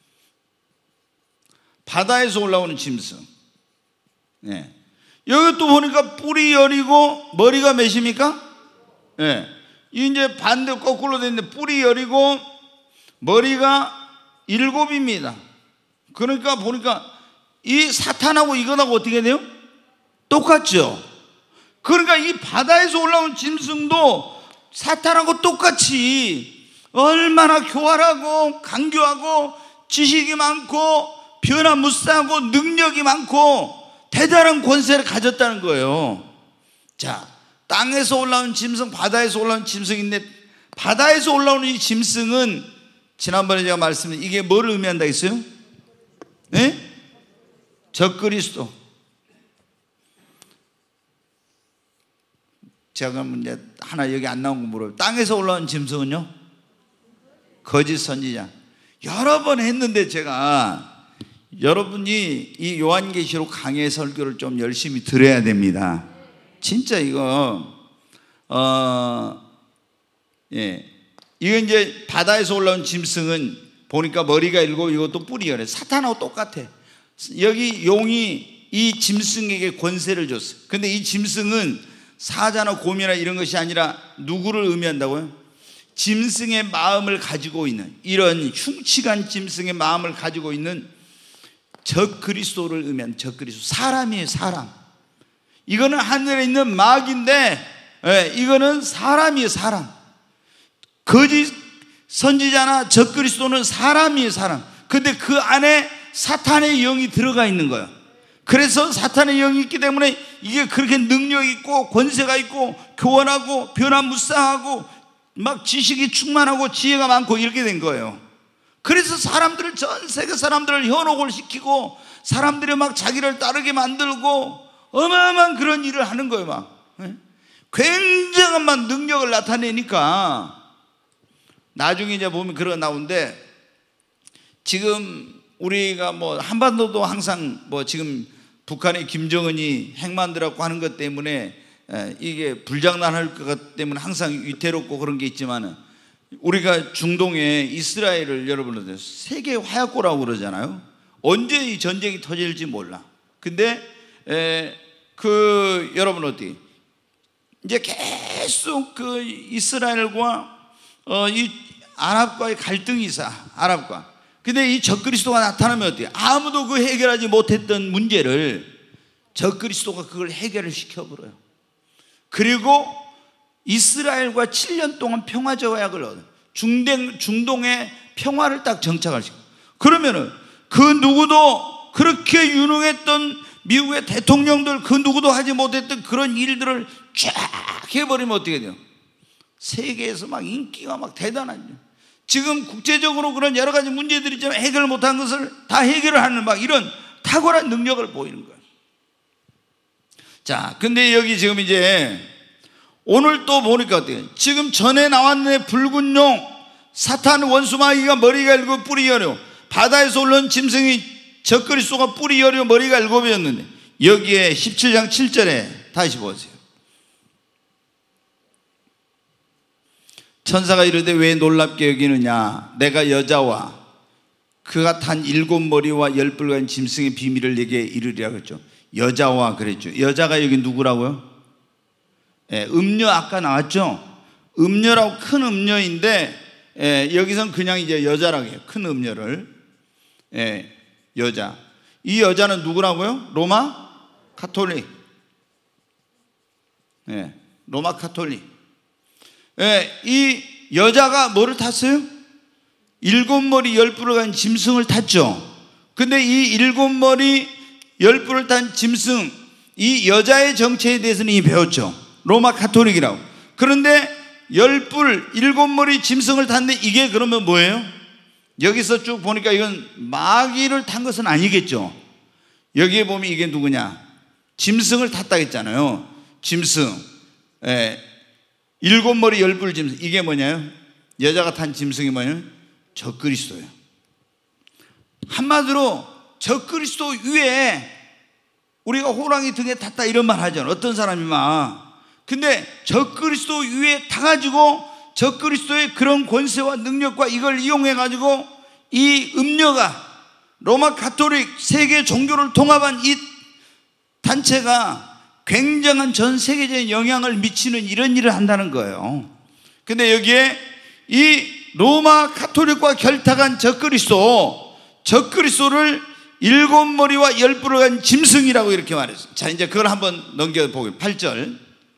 바다에서 올라오는 짐승. 네. 여기 또 보니까 뿔이 열이고 머리가 몇입니까? 네. 이제 반대 거꾸로 되는데 뿔이 열이고 머리가 일곱입니다. 그러니까 보니까 이 사탄하고 이거하고 어떻게 돼요? 똑같죠. 그러니까 이 바다에서 올라온 짐승도 사탄하고 똑같이 얼마나 교활하고 강교하고 지식이 많고 변화무쌍하고 능력이 많고 대단한 권세를 가졌다는 거예요. 자, 땅에서 올라온 짐승, 바다에서 올라온 짐승인데, 바다에서 올라오는 이 짐승은 지난번에 제가 말씀드린 이게 뭐를 의미한다 했어요? 네? 적그리스도. 제가 그럼 이제 하나 여기 안 나온 거 물어요. 땅에서 올라온 짐승은요? 거짓 선지자. 여러 번 했는데 제가, 여러분이 이 요한계시록 강해 설교를 좀 열심히 들어야 됩니다. 진짜 이거 어, 예, 이거 이제 바다에서 올라온 짐승은 보니까 머리가 일곱, 이것도 뿔이 열해. 사탄하고 똑같아. 여기 용이 이 짐승에게 권세를 줬어. 근데 이 짐승은 사자나 곰이나 이런 것이 아니라 누구를 의미한다고요? 짐승의 마음을 가지고 있는, 이런 흉측한 짐승의 마음을 가지고 있는 적그리스도를 의미하는 적그리스도. 사람이에요, 사람. 이거는 하늘에 있는 마귀인데, 예, 이거는 사람이에요, 사람. 거짓 선지자나 적그리스도는 사람이에요, 사람. 근데 그 안에 사탄의 영이 들어가 있는 거예요. 그래서 사탄의 영이 있기 때문에 이게 그렇게 능력 있고 권세가 있고 교원하고 변화무쌍하고 막 지식이 충만하고 지혜가 많고 이렇게 된 거예요. 그래서 사람들을, 전 세계 사람들을 현혹을 시키고 사람들이 막 자기를 따르게 만들고 어마어마한 그런 일을 하는 거예요. 막 굉장한 막 능력을 나타내니까 나중에 이제 보면 그런 나오는데, 지금 우리가 뭐 한반도도 항상 뭐 지금 북한의 김정은이 핵 만들었고 하는 것 때문에 이게 불장난할 것 때문에 항상 위태롭고 그런 게 있지만은, 우리가 중동에 이스라엘을 여러분들 세계 화약고라고 그러잖아요. 언제 이 전쟁이 터질지 몰라. 근데 에, 그 여러분 어떻게 이제 계속 그 이스라엘과 어, 이 아랍과의 갈등이 있어. 아랍과. 근데 이 적그리스도가 나타나면 어때요? 아무도 그 해결하지 못했던 문제를 적그리스도가 그걸 해결을 시켜버려요. 그리고 이스라엘과 칠 년 동안 평화 조약을 얻어 중동, 중동의 평화를 딱 정착할 시켜. 그러면은 그 누구도 그렇게 유능했던 미국의 대통령들 그 누구도 하지 못했던 그런 일들을 쫙 해버리면 어떻게 돼요? 세계에서 막 인기가 막 대단하죠. 지금 국제적으로 그런 여러 가지 문제들이 좀 해결 못한 것을 다 해결을 하는 막 이런 탁월한 능력을 보이는 거예요. 자, 근데 여기 지금 이제 오늘 또 보니까 어때요? 지금 전에 나왔네. 붉은 용, 사탄 원수 마귀가 머리가 일곱, 뿔이 여려. 바다에서 올라온 짐승이 적그리스도가 뿔이 여려 머리가 일곱이었는데, 여기에 십칠 장 칠 절에 다시 보세요. 천사가 이르되 왜 놀랍게 여기느냐? 내가 여자와 그가 탄 일곱 머리와 열 뿔간 짐승의 비밀을 내게 이르리라 그랬죠. 여자와 그랬죠. 여자가 여기 누구라고요? 예, 음녀 아까 나왔죠. 음녀라고, 큰 음녀인데 예, 여기선 그냥 이제 여자라고 해요. 큰 음녀를. 예, 여자. 이 여자는 누구라고요? 로마 가톨릭. 예, 로마 가톨릭. 예, 이 여자가 뭐를 탔어요? 일곱 머리 열 뿔을 간 짐승을 탔죠. 근데 이 일곱 머리 열 뿔을 탄 짐승, 이 여자의 정체에 대해서는 이미 배웠죠. 로마 가톨릭이라고. 그런데 열 뿔 일곱 머리 짐승을 탔는데 이게 그러면 뭐예요? 여기서 쭉 보니까 이건 마귀를 탄 것은 아니겠죠. 여기에 보면 이게 누구냐? 짐승을 탔다 했잖아요. 짐승. 예. 일곱 머리 열뿔 짐승. 이게 뭐냐요? 여자가 탄 짐승이 뭐냐요? 적그리스도예요. 한마디로 적그리스도 위에 우리가 호랑이 등에 탔다 이런 말 하잖아요. 어떤 사람이 막. 근데 적그리스도 위에 타가지고 적그리스도의 그런 권세와 능력과 이걸 이용해가지고 이 음녀가 로마 가톨릭 세계 종교를 통합한 이 단체가 굉장한 전 세계적인 영향을 미치는 이런 일을 한다는 거예요. 근데 여기에 이 로마 가톨릭과 결탁한 적그리스도, 적그리스도를 일곱 머리와 열 뿔을 가진 짐승이라고 이렇게 말했어요. 자, 이제 그걸 한번 넘겨보게요. 팔 절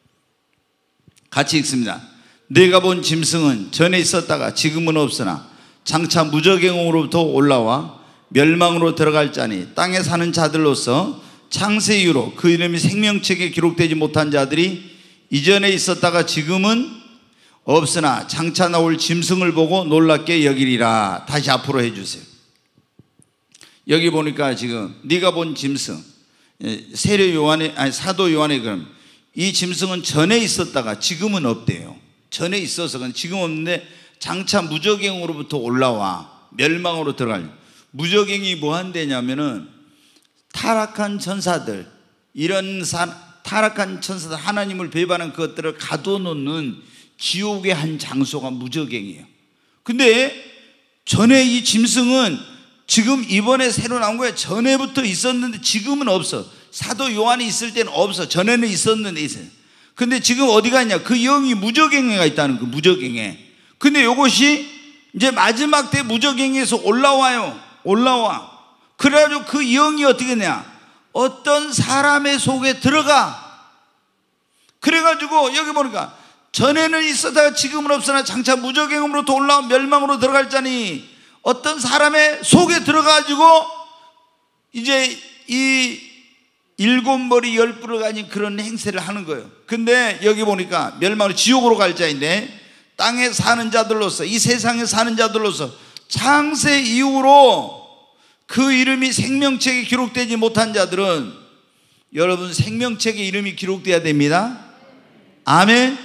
같이 읽습니다. 내가 본 짐승은 전에 있었다가 지금은 없으나 장차 무저갱으로부터 올라와 멸망으로 들어갈 자니 땅에 사는 자들로서 창세 이후로 그 이름이 생명책에 기록되지 못한 자들이 이전에 있었다가 지금은 없으나 장차 나올 짐승을 보고 놀랍게 여기리라. 다시 앞으로 해주세요. 여기 보니까 지금 네가 본 짐승, 세례 요한의 아니 사도 요한의 그럼 이 짐승은 전에 있었다가 지금은 없대요. 전에 있어서 지금 없는데 장차 무저갱으로부터 올라와 멸망으로 들어갈. 무저갱이 뭐 한대냐면은 타락한 천사들, 이런 사, 타락한 천사들, 하나님을 배반한 그것들을 가둬놓는 지옥의 한 장소가 무저갱이에요. 근데 전에 이 짐승은 지금 이번에 새로 나온 거예요. 전에부터 있었는데 지금은 없어. 사도 요한이 있을 때는 없어. 전에는 있었는데 있어요. 근데 지금 어디 갔냐? 그 영이 무저갱에가 있다는 그 무저갱에. 근데 이것이 이제 마지막 때 무저갱에서 올라와요. 올라와. 그래가지고 그 영이 어떻게 되냐? 어떤 사람의 속에 들어가. 그래가지고 여기 보니까 전에는 있었다가 지금은 없으나 장차 무저갱으로부터 올라온 멸망으로 들어갈 자니 어떤 사람의 속에 들어가지고 이제 이 일곱 머리 열 뿔을 가진 그런 행세를 하는 거예요. 근데 여기 보니까 멸망으로 지옥으로 갈 자인데 땅에 사는 자들로서, 이 세상에 사는 자들로서 창세 이후로 그 이름이 생명책에 기록되지 못한 자들은, 여러분 생명책에 이름이 기록돼야 됩니다. 아멘.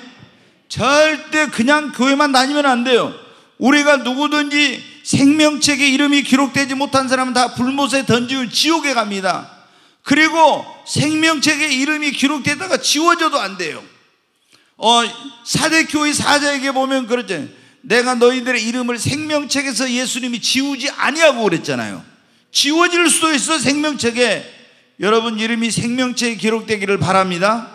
절대 그냥 교회만 다니면 안 돼요. 우리가 누구든지 생명책에 이름이 기록되지 못한 사람은 다 불못에 던지고 지옥에 갑니다. 그리고 생명책에 이름이 기록되다가 지워져도 안 돼요. 어, 사대교회 사자에게 보면 그렇잖아요. 내가 너희들의 이름을 생명책에서 예수님이 지우지 아니하고 그랬잖아요. 지워질 수도 있어. 생명책에 여러분 이름이 생명책에 기록되기를 바랍니다.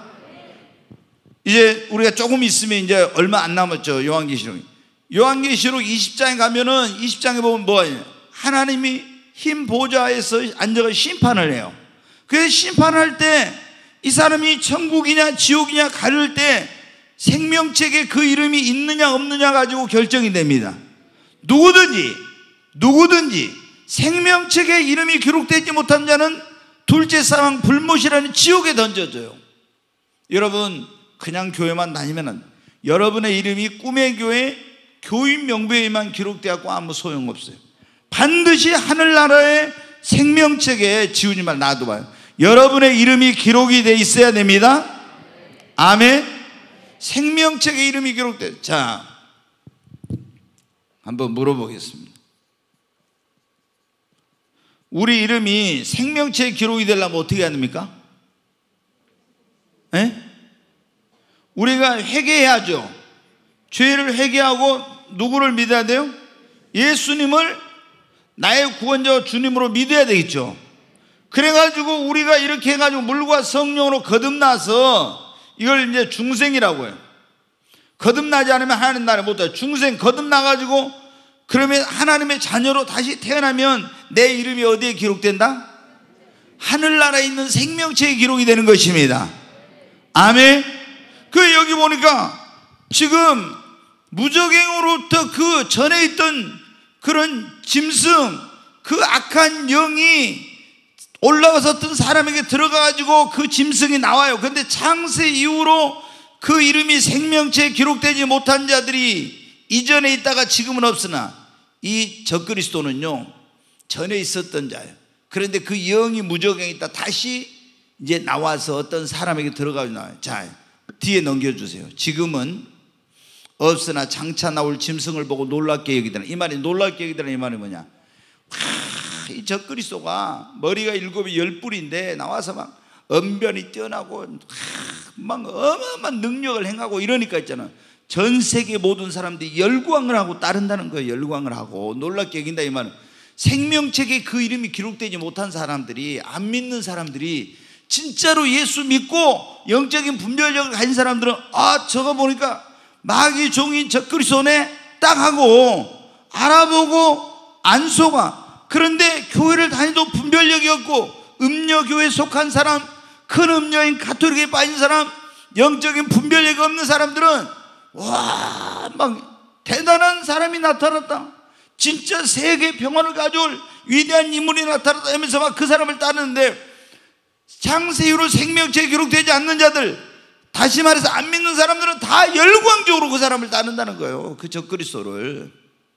이제 우리가 조금 있으면 이제 얼마 안 남았죠. 요한계시록 요한계시록 이십 장에 가면은 이십 장에 보면 뭐예요? 하나님이 흰 보좌에서 앉아서 심판을 해요. 그래서 심판할 때 이 사람이 천국이냐 지옥이냐 가릴 때 생명책에 그 이름이 있느냐 없느냐 가지고 결정이 됩니다. 누구든지 누구든지 생명책에 이름이 기록되지 못한 자는 둘째 사망 불못이라는 지옥에 던져져요. 여러분 그냥 교회만 다니면 안 돼요. 여러분의 이름이 꿈의 교회 교인 명부에만 기록되었고 아무 소용없어요. 반드시 하늘나라의 생명책에 지우지 말 놔둬봐요. 여러분의 이름이 기록이 돼 있어야 됩니다. 아멘. 생명책에 이름이 기록돼. 자, 한번 물어보겠습니다. 우리 이름이 생명책에 기록이 되려면 어떻게 해야 됩니까? 에? 우리가 회개해야죠. 죄를 회개하고 누구를 믿어야 돼요? 예수님을 나의 구원자 주님으로 믿어야 되겠죠. 그래가지고 우리가 이렇게 해가지고 물과 성령으로 거듭나서 이걸 이제 중생이라고 해요. 거듭나지 않으면 하나님 나라에 못 가요. 중생 거듭나가지고 그러면 하나님의 자녀로 다시 태어나면 내 이름이 어디에 기록된다? 하늘나라에 있는 생명책에 기록이 되는 것입니다. 아멘. 그 여기 보니까 지금 무저갱으로부터 그 전에 있던 그런 짐승, 그 악한 영이 올라와서 어떤 사람에게 들어가가지고 그 짐승이 나와요. 근데 창세 이후로 그 이름이 생명체에 기록되지 못한 자들이 이전에 있다가 지금은 없으나 이 적그리스도는요 전에 있었던 자예요. 그런데 그 영이 무적행에 있다 다시 이제 나와서 어떤 사람에게 들어가고 나와요. 자, 뒤에 넘겨주세요. 지금은 없으나 장차 나올 짐승을 보고 놀랍게 여기더라. 이 말이 놀랍게 여기더라 이 말이 뭐냐? 와, 이 적그리스도가 머리가 일곱이 열 뿔인데 나와서 막 언변이 뛰어나고 막 어마어마한 능력을 행하고 이러니까 있잖아. 전 세계 모든 사람들이 열광을 하고 따른다는 거예요. 열광을 하고 놀랍게 여긴다 이 말은 생명책에 그 이름이 기록되지 못한 사람들이, 안 믿는 사람들이 진짜로 예수 믿고 영적인 분별력을 가진 사람들은 아 저거 보니까 마귀 종인 적그리스도네 딱 하고 알아보고 안 속아. 그런데 교회를 다니도 분별력이 없고 음녀교회에 속한 사람, 큰 음녀인 가톨릭에 빠진 사람, 영적인 분별력이 없는 사람들은 와, 막 대단한 사람이 나타났다, 진짜 세계 평화를 가져올 위대한 인물이 나타났다 하면서 막 그 사람을 따르는데, 창세기로 생명체에 기록되지 않는 자들, 다시 말해서 안 믿는 사람들은 다 열광적으로 그 사람을 따른다는 거예요. 그 적그리스도를.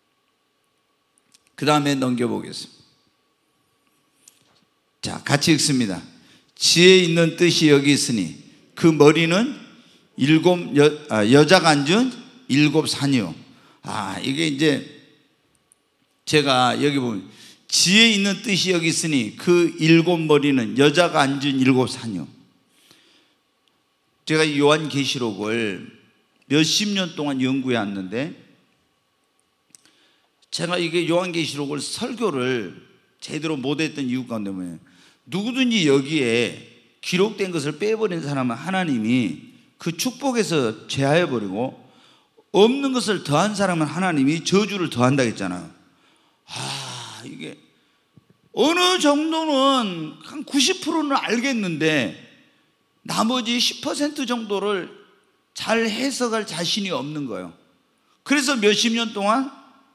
그 다음에 넘겨보겠습니다. 자, 같이 읽습니다. 지혜 있는 뜻이 여기 있으니 그 머리는 일곱 여, 아, 여자가 앉은 일곱 산이요. 아, 이게 이제 제가 여기 보면 지혜 있는 뜻이 여기 있으니 그 일곱 머리는 여자가 앉은 일곱 산이요. 제가 요한계시록을 몇십 년 동안 연구해 왔는데, 제가 이게 요한계시록을 설교를 제대로 못했던 이유 가운데 뭐예요? 누구든지 여기에 기록된 것을 빼버린 사람은 하나님이 그 축복에서 제하여버리고, 없는 것을 더한 사람은 하나님이 저주를 더한다 했잖아요. 아, 이게 어느 정도는 한 구십 퍼센트는 알겠는데 나머지 십 퍼센트 정도를 잘 해석할 자신이 없는 거예요. 그래서 몇십 년 동안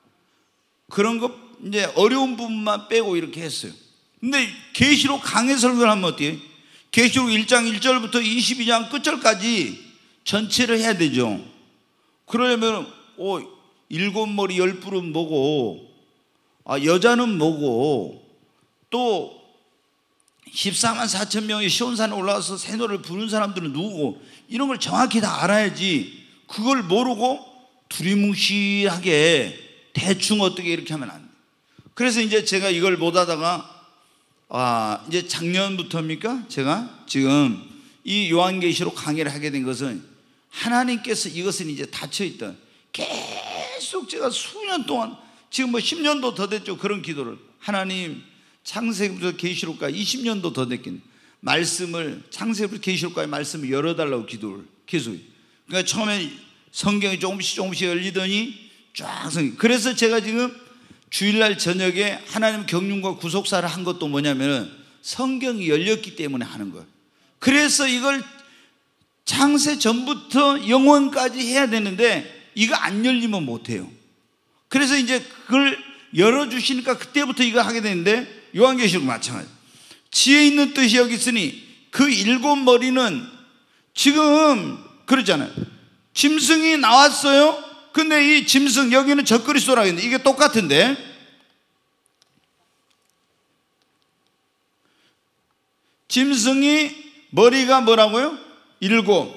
그런 거 이제 어려운 부분만 빼고 이렇게 했어요. 근데 계시록 강해 설교를 하면 어때요? 계시록 일 장 일 절부터 이십이 장 끝절까지 전체를 해야 되죠. 그러려면 오, 일곱 머리 열 뿔은 뭐고, 아, 여자는 뭐고, 또 십사만 사천 명이 시온산에 올라와서 새노래를 부르는 사람들은 누구고, 이런 걸 정확히 다 알아야지. 그걸 모르고 두리뭉실하게 대충 어떻게 이렇게 하면 안 돼. 그래서 이제 제가 이걸 못 하다가 아, 이제 작년부터입니까? 제가 지금 이 요한계시록 강의를 하게 된 것은 하나님께서 이것은 이제 닫혀있던, 계속 제가 수년 동안, 지금 뭐 십 년도 더 됐죠. 그런 기도를, 하나님 창세기부터 계시록까지 이십 년도 더 됐겠네. 말씀을, 창세기부터 계시록까지 말씀을 열어달라고 기도를 계속. 그러니까 처음에 성경이 조금씩 조금씩 열리더니 쫙 성경. 그래서 제가 지금 주일날 저녁에 하나님 경륜과 구속사를 한 것도 뭐냐면은 성경이 열렸기 때문에 하는 거예요. 그래서 이걸 창세 전부터 영원까지 해야 되는데 이거 안 열리면 못해요. 그래서 이제 그걸 열어주시니까 그때부터 이거 하게 되는데, 요한계시록 마찬가지. 지혜 있는 뜻이 여기 있으니 그 일곱 머리는 지금 그렇잖아요. 짐승이 나왔어요. 근데 이 짐승, 여기는 적그리스도라고 했는데 이게 똑같은데, 짐승이 머리가 뭐라고요? 일곱,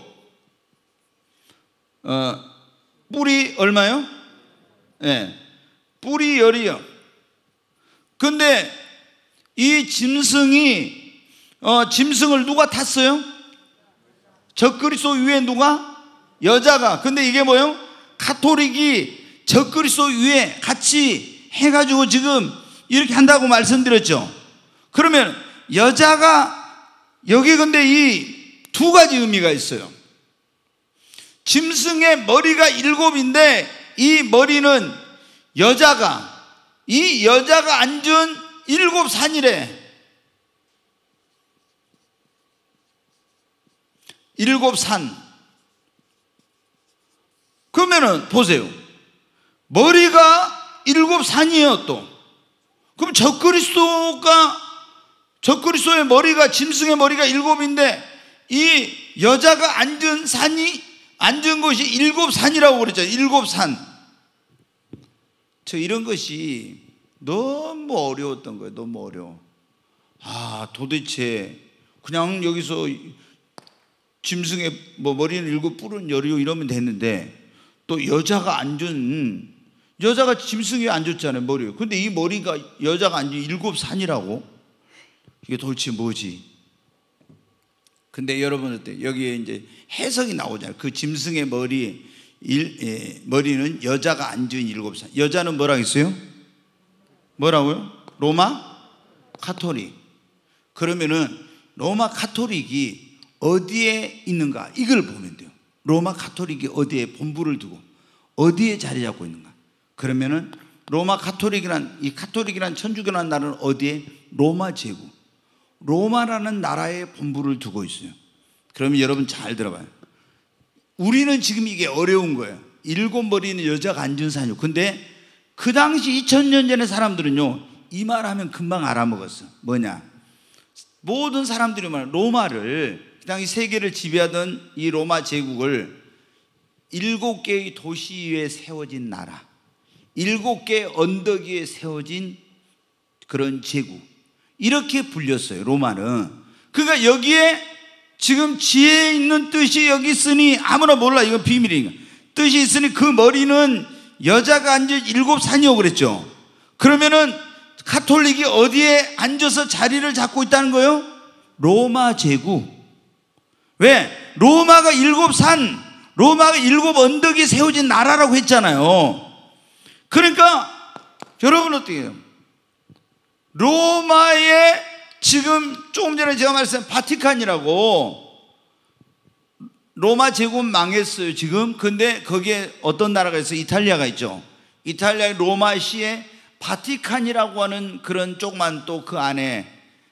어, 뿔이 얼마요? 예, 네. 뿔이 열이요. 근데 이 짐승이 어, 짐승을 누가 탔어요? 적그리스도 위에 누가? 여자가. 근데 이게 뭐예요? 가톨릭이 적그리스도 위에 같이 해가지고 지금 이렇게 한다고 말씀드렸죠. 그러면 여자가 여기 근데 이 두 가지 의미가 있어요. 짐승의 머리가 일곱인데 이 머리는 여자가, 이 여자가 앉은 일곱 산이래. 일곱 산. 그러면은 보세요. 머리가 일곱 산이에요 또. 그럼 적그리스도가, 적그리스도의 머리가, 짐승의 머리가 일곱인데 이 여자가 앉은 산이, 앉은 것이 일곱 산이라고 그랬죠. 일곱 산. 저 이런 것이 너무 어려웠던 거예요. 너무 어려워. 아, 도대체 그냥 여기서 짐승의 뭐 머리는 일곱 뿔은 열이요 이러면 됐는데 또 여자가 앉은, 여자가 짐승에 앉았잖아요, 머리에. 근데 이 머리가 여자가 앉은 일곱 산이라고? 이게 도대체 뭐지? 근데 여러분 어때? 여기에 이제 해석이 나오잖아요. 그 짐승의 머리, 일, 예, 머리는 여자가 앉은 일곱 산. 여자는 뭐라고 했어요? 뭐라고요? 로마 카톨릭. 그러면은 로마 카톨릭이 어디에 있는가, 이걸 보면 돼요. 로마 카톨릭이 어디에 본부를 두고 어디에 자리 잡고 있는가. 그러면은 로마 카톨릭이란, 이 카톨릭이란 천주교라는 나라는 어디에? 로마 제국, 로마라는 나라에 본부를 두고 있어요. 그러면 여러분 잘 들어봐요. 우리는 지금 이게 어려운 거예요. 일곱 머리는 여자가 앉은 산이요. 근데 그 당시 이천 년 전의 사람들은요, 이 말 하면 금방 알아먹었어. 뭐냐? 모든 사람들이 말 로마를, 그 당시 세계를 지배하던 이 로마 제국을 일곱 개의 도시 위에 세워진 나라, 일곱 개의 언덕 위에 세워진 그런 제국, 이렇게 불렸어요, 로마는. 그러니까 여기에 지금 지혜 있는 뜻이 여기 있으니 아무나 몰라, 이건 비밀이니까. 뜻이 있으니 그 머리는 여자가 앉은 일곱 산이요 그랬죠. 그러면은 카톨릭이 어디에 앉아서 자리를 잡고 있다는 거예요? 로마 제국. 왜? 로마가 일곱 산, 로마가 일곱 언덕이 세워진 나라라고 했잖아요. 그러니까 여러분 어떻게 해요? 로마에 지금 조금 전에 제가 말씀한 바티칸이라고, 로마 제국은 망했어요 지금. 근데 거기에 어떤 나라가 있어요? 이탈리아가 있죠. 이탈리아의 로마시에 바티칸이라고 하는 그런 조그만, 또 그 안에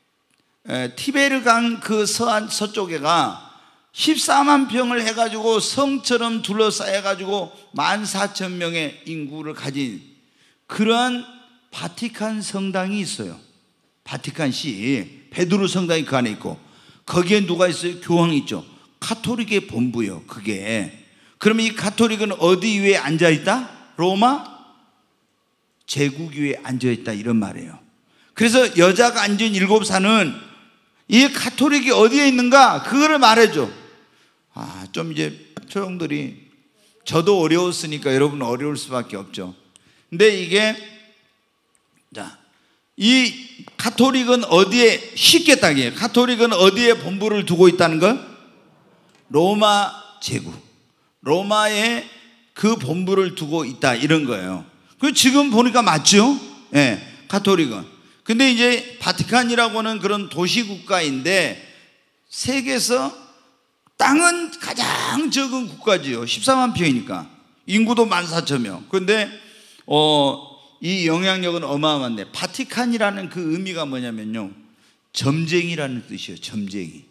티베르강 그 서안 서쪽에가 십사만 평을 해가지고 성처럼 둘러싸여가지고 만 사천 명의 인구를 가진 그러한 바티칸 성당이 있어요. 바티칸시 베드로 성당이 그 안에 있고, 거기에 누가 있어요? 교황이 있죠. 카톨릭의 본부요 그게. 그러면 이 카톨릭은 어디 위에 앉아있다? 로마 제국 위에 앉아있다, 이런 말이에요. 그래서 여자가 앉은 일곱 산은 이 카톨릭이 어디에 있는가, 그거를 말해줘. 아, 좀 이제 초용들이, 저도 어려웠으니까 여러분 어려울 수밖에 없죠. 근데 이게, 자, 이 카톨릭은 어디에, 쉽게 따기에 카톨릭은 어디에 본부를 두고 있다는 걸? 로마 제국, 로마에 그 본부를 두고 있다, 이런 거예요. 그 지금 보니까 맞죠? 예, 네, 카톨릭은. 근데 이제 바티칸이라고 하는 그런 도시국가인데 세계에서 땅은 가장 적은 국가지요. 십사만 평이니까 인구도 만 사천 명. 근데 어, 이 영향력은 어마어마한데, 바티칸이라는 그 의미가 뭐냐면요, 점쟁이라는 뜻이에요. 점쟁이.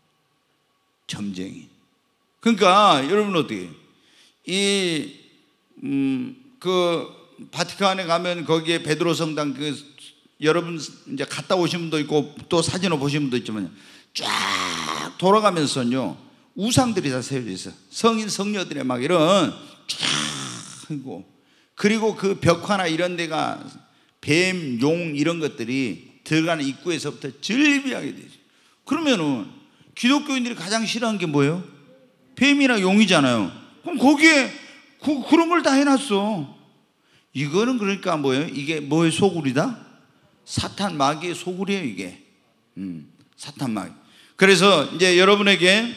점쟁이. 그러니까 여러분 어떻게, 이 음, 그 바티칸에 가면 거기에 베드로 성당, 그 여러분 이제 갔다 오신 분도 있고 또 사진을 보신 분도 있지만 쫙 돌아가면서요 우상들이 다 세워져 있어요. 성인 성녀들의 막 이런 쫙 있고, 그리고 그 벽화나 이런 데가 뱀, 용 이런 것들이 들어가는 입구에서부터 즐비하게 되죠. 그러면은 기독교인들이 가장 싫어하는 게 뭐예요? 뱀이나 용이잖아요. 그럼 거기에 그, 그런 걸 다 해놨어. 이거는 그러니까 뭐예요? 이게 뭐의 소굴이다? 사탄 마귀의 소굴이에요 이게. 음, 사탄 마귀. 그래서 이제 여러분에게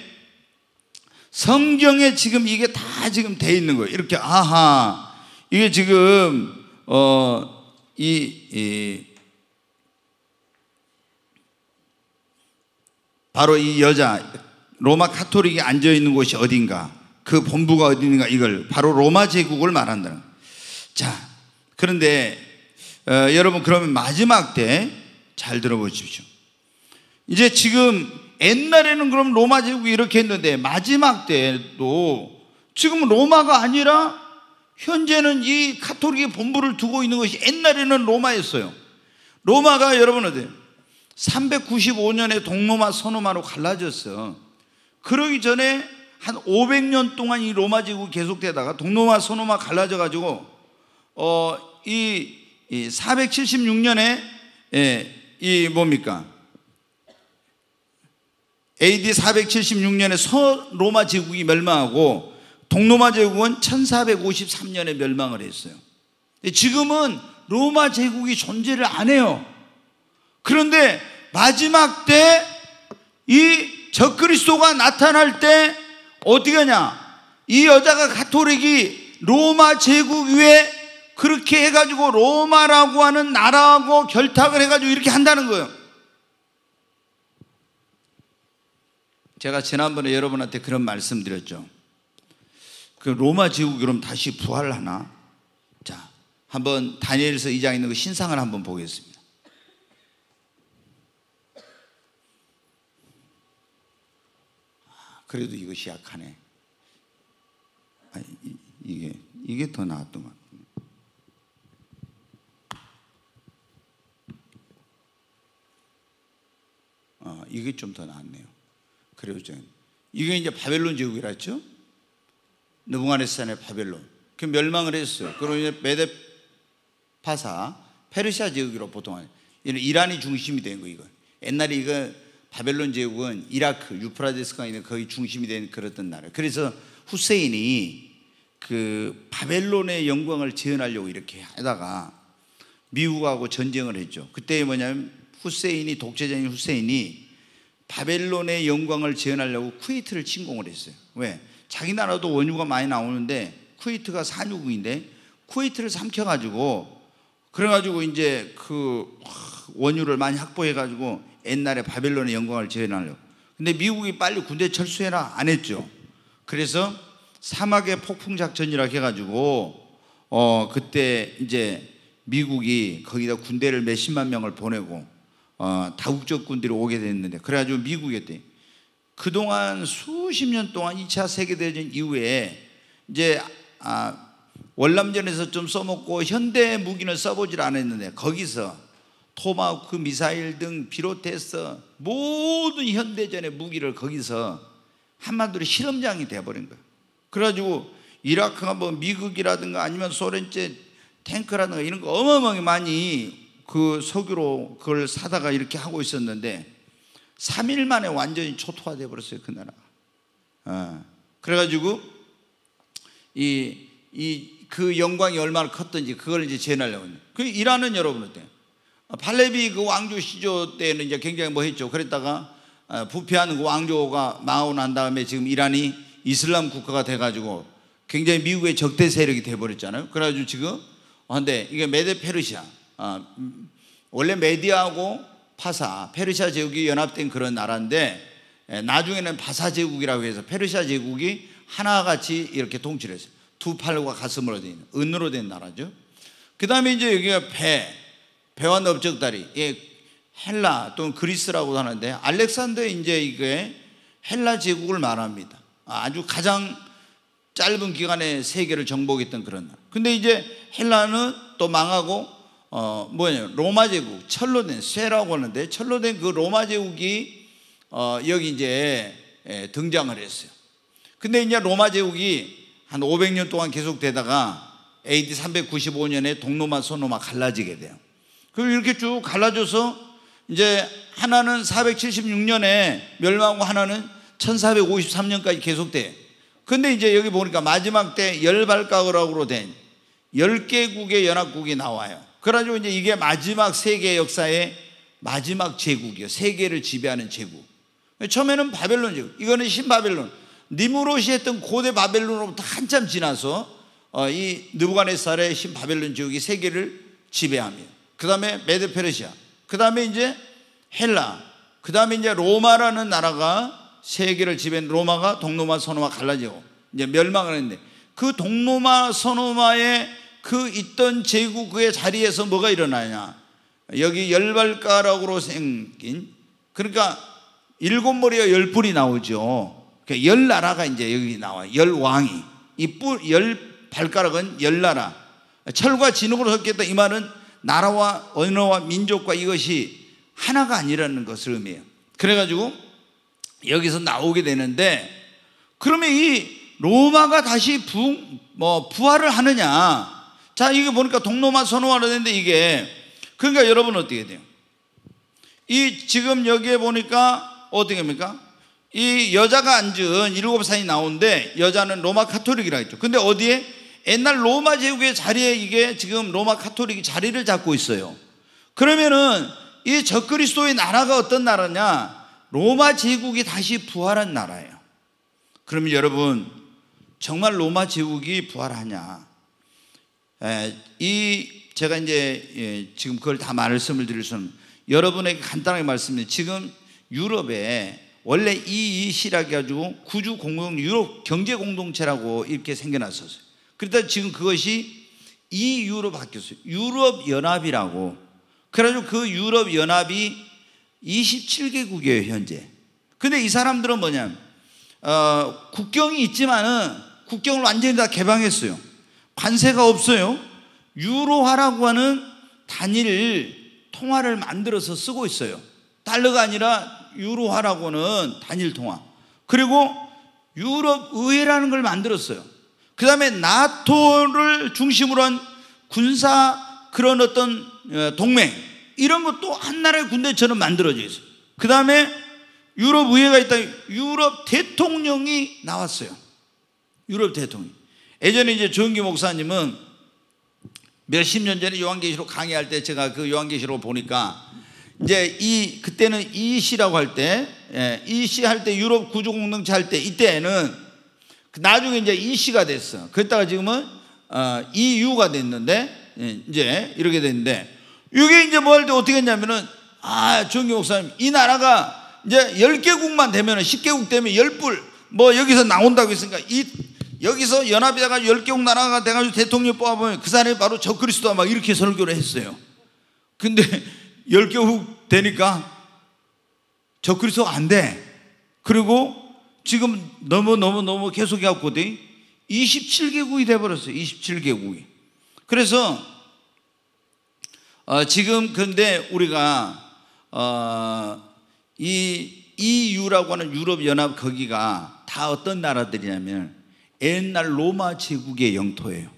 성경에 지금 이게 다 지금 돼 있는 거예요. 이렇게, 아하, 이게 지금 어, 이, 이 바로 이 여자, 로마 카톨릭이 앉아 있는 곳이 어딘가, 그 본부가 어딘가, 이걸 바로 로마 제국을 말한다는 거예요. 자, 그런데 어, 여러분 그러면 마지막 때 잘 들어보십시오. 이제 지금 옛날에는 그럼 로마 제국이 이렇게 했는데 마지막 때도 지금 로마가 아니라 현재는 이 카톨릭의 본부를 두고 있는 것이, 옛날에는 로마였어요. 로마가 여러분 어때요? 삼백구십오 년에 동로마 서로마로 갈라졌어. 그러기 전에 한 오백 년 동안 이 로마 제국이 계속되다가 동로마 서로마 갈라져 가지고 어, 이, 이 사백칠십육 년에 예, 이 뭡니까? 에이디 사백칠십육 년에 서로마 제국이 멸망하고 동로마 제국은 천사백오십삼 년에 멸망을 했어요. 지금은 로마 제국이 존재를 안 해요. 그런데 마지막 때 이 적그리스도가 나타날 때 어떻게 하냐, 이 여자가 가톨릭이 로마 제국 위에 그렇게 해가지고 로마라고 하는 나라하고 결탁을 해가지고 이렇게 한다는 거예요. 제가 지난번에 여러분한테 그런 말씀 드렸죠. 그 로마 제국이 그럼 다시 부활하나? 자, 한번 다니엘서 이 장에 있는 그 신상을 한번 보겠습니다. 그래도 이것이 약하네. 아, 이, 이게 이게 더 나았던 것 같아요. 어, 이게 좀 더 나았네요. 그래요, 이게 이제 바벨론 제국이라 했죠. 느부갓네살의 바벨론. 그 멸망을 했어요. 그리고 이제 메데파사, 페르시아 제국으로 보통 이는 이란이 중심이 된 거. 이거 옛날에 이거 바벨론 제국은 이라크 유프라데스가 있는 거의 중심이 된 그랬던 나라. 그래서 후세인이 그 바벨론의 영광을 재현하려고 이렇게 하다가 미국하고 전쟁을 했죠. 그때 뭐냐면 후세인이 독재자인 후세인이 바벨론의 영광을 재현하려고 쿠웨이트를 침공을 했어요. 왜? 자기 나라도 원유가 많이 나오는데 쿠웨이트가 산유국인데 쿠웨이트를 삼켜가지고 그래가지고 이제 그 원유를 많이 확보해가지고 옛날에 바벨론의 영광을 재현하려고. 근데 미국이 빨리 군대 철수해라 안 했죠. 그래서 사막의 폭풍 작전이라고 해가지고 어 그때 이제 미국이 거기다 군대를 몇십만 명을 보내고 어 다국적 군들이 오게 됐는데, 그래가지고 미국이 때 그동안 수십 년 동안 이 차 세계대전 이후에 이제 아 월남전에서 좀 써먹고 현대 무기는 써보질 않았는데 거기서 토마호크 미사일 등 비롯해서 모든 현대전의 무기를 거기서 한마디로 실험장이 돼버린 거예요. 그래가지고 이라크가 뭐 미국이라든가 아니면 소련제 탱크라든가 이런 거 어마어마하게 많이 그 석유로 그걸 사다가 이렇게 하고 있었는데 삼 일 만에 완전히 초토화돼 버렸어요, 그 나라가. 어. 그래가지고 이 이 그 영광이 얼마나 컸던지 그걸 이제 재현하려고 했는데, 그 이란은 여러분 어때요? 팔레비 그 왕조 시조 때는 이제 굉장히 뭐 했죠. 그랬다가 부패하는 그 왕조가 망하고 난 다음에 지금 이란이 이슬람 국가가 돼가지고 굉장히 미국의 적대 세력이 돼버렸잖아요. 그래가지고 지금 근데 이게 메데 페르시아, 아, 원래 메디아하고 파사, 페르시아 제국이 연합된 그런 나라인데 나중에는 파사 제국이라고 해서 페르시아 제국이 하나같이 이렇게 통치를 했어요. 두 팔과 가슴으로 된 은으로 된 나라죠. 그 다음에 이제 여기가 배, 배와 넓적다리, 예, 헬라 또는 그리스라고 하는데 알렉산더 이제 이게 헬라 제국을 말합니다. 아주 가장 짧은 기간에 세계를 정복했던 그런 나라. 근데 이제 헬라는 또 망하고 어 뭐냐 로마 제국, 철로 된 쇠라고 하는데 철로 된 그 로마 제국이 어 여기 이제 예, 등장을 했어요. 근데 이제 로마 제국이 한 오백 년 동안 계속되다가 에이디 삼백구십오 년에 동로마 서로마 갈라지게 돼요. 그리고 이렇게 쭉 갈라져서 이제 하나는 사백칠십육 년에 멸망하고 하나는 천사백오십삼 년까지 계속돼. 근데 이제 여기 보니까 마지막 때 열 발가락으로 된 열 개국의 연합국이 나와요. 그래가지고 이제 이게 마지막 세계 역사의 마지막 제국이요. 세계를 지배하는 제국. 처음에는 바벨론 제국, 이거는 신바벨론, 니무롯이 했던 고대 바벨론으로부터 한참 지나서 어, 이 느부갓네살의 신바벨론 제국이 세계를 지배합니다. 그 다음에 메데 페르시아, 그 다음에 이제 헬라, 그 다음에 이제 로마라는 나라가 세계를 지배한 로마가 동로마 서로마 갈라지고 이제 멸망을 했는데, 그 동로마 서로마의 그 있던 제국 그의 자리에서 뭐가 일어나냐, 여기 열 발가락으로 생긴, 그러니까 일곱 머리와 열 뿔이 나오죠. 그러니까 열 나라가 이제 여기 나와요. 열 왕이, 이 뿔, 열 발가락은 열 나라, 철과 진흙으로 섞였다. 이 말은 나라와 언어와 민족과 이것이 하나가 아니라는 것을 의미해요. 그래가지고 여기서 나오게 되는데, 그러면 이 로마가 다시 부, 뭐 부활을 하느냐? 자, 이게 보니까 동로마 서로마로 되는데 이게, 그러니까 여러분 어떻게 돼요? 이 지금 여기에 보니까 어떻게 합니까? 이 여자가 앉은 일곱 산이 나오는데 여자는 로마 카톨릭이라 했죠. 근데 어디에? 옛날 로마 제국의 자리에 이게 지금 로마 카톨릭이 자리를 잡고 있어요. 그러면은 이 적그리스도의 나라가 어떤 나라냐? 로마 제국이 다시 부활한 나라예요. 그러면 여러분, 정말 로마 제국이 부활하냐? 에, 이 제가 이제 예, 지금 그걸 다 말씀을 드릴 수는, 여러분에게 간단하게 말씀드리면, 지금 유럽에 원래 이이씨라고 해가지고 구주 공동 유럽 경제 공동체라고 이렇게 생겨났었어요. 그러다 지금 그것이 이유로 바뀌었어요. 유럽 연합이라고. 그래가지고 그 유럽 연합이 이십칠 개국이에요 현재. 근데 이 사람들은 뭐냐면 어, 국경이 있지만은 국경을 완전히 다 개방했어요. 관세가 없어요. 유로화라고 하는 단일 통화를 만들어서 쓰고 있어요. 달러가 아니라 유로화라고는 단일 통화. 그리고 유럽 의회라는 걸 만들었어요. 그 다음에 나토를 중심으로 한 군사 그런 어떤 동맹, 이런 것도 한 나라의 군대처럼 만들어져 있어요. 그 다음에 유럽 의회가 있다. 유럽 대통령이 나왔어요. 유럽 대통령. 예전에 이제 조영기 목사님은 몇십 년 전에 요한계시록 강의할 때 제가 그 요한계시록 보니까 이제 이 그때는 이씨라고 할 때, 예, 이씨 할 때 유럽 구조 공동체 할 때 이때는 나중에 이제 이씨가 됐어. 그랬다가 지금은 어, 이유가 됐는데, 예, 이제 이렇게 됐는데, 이게 이제 뭐 할 때 어떻게 했냐면은, 아, 조영기 목사님, 이 나라가 이제 열 개국만 되면은, 십 개국 되면 열 불 뭐 여기서 나온다고 했으니까, 이 여기서 연합이 돼가지고 열 개국 나라가 돼가지고 대통령 뽑아보면 그 사람이 바로 적그리스도다, 막 이렇게 설교를 했어요. 근데 열 개국 되니까 적그리스도가 안 돼. 그리고 지금 너무 너무 너무 계속해갖고 이십칠 개국이 돼버렸어요. 이십칠 개국이. 그래서 어 지금 근데 우리가 어 이 이유라고 하는 유럽 연합, 거기가 다 어떤 나라들이냐면 옛날 로마 제국의 영토예요.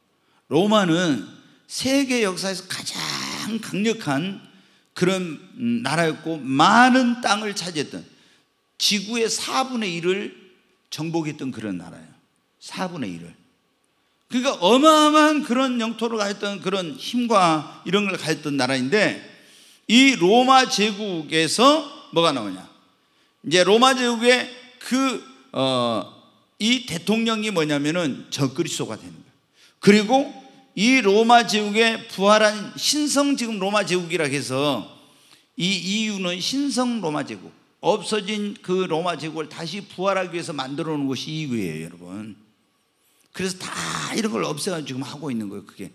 로마는 세계 역사에서 가장 강력한 그런 나라였고, 많은 땅을 차지했던, 지구의 사분의 일을 정복했던 그런 나라예요. 사분의 일을. 그러니까 어마어마한 그런 영토를 가졌던, 그런 힘과 이런 걸 가졌던 나라인데, 이 로마 제국에서 뭐가 나오냐? 이제 로마 제국의 그, 어, 이 대통령이 뭐냐면은 적그리스도가 되는 거예요. 그리고 이 로마 제국의 부활한 신성, 지금 로마 제국이라 해서 이 이유는 신성 로마 제국, 없어진 그 로마 제국을 다시 부활하기 위해서 만들어 놓은 것이 이유예요, 여러분. 그래서 다 이런 걸 없애가지고 지금 하고 있는 거예요. 그게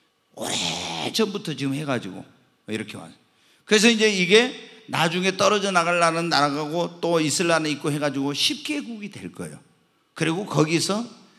오래전부터 지금 해가지고 이렇게 와요. 그래서 이제 이게 나중에 떨어져 나가려는 나라가고 또 이슬라는 있고 해가지고 십 개국이 될 거예요. 그리고 거기서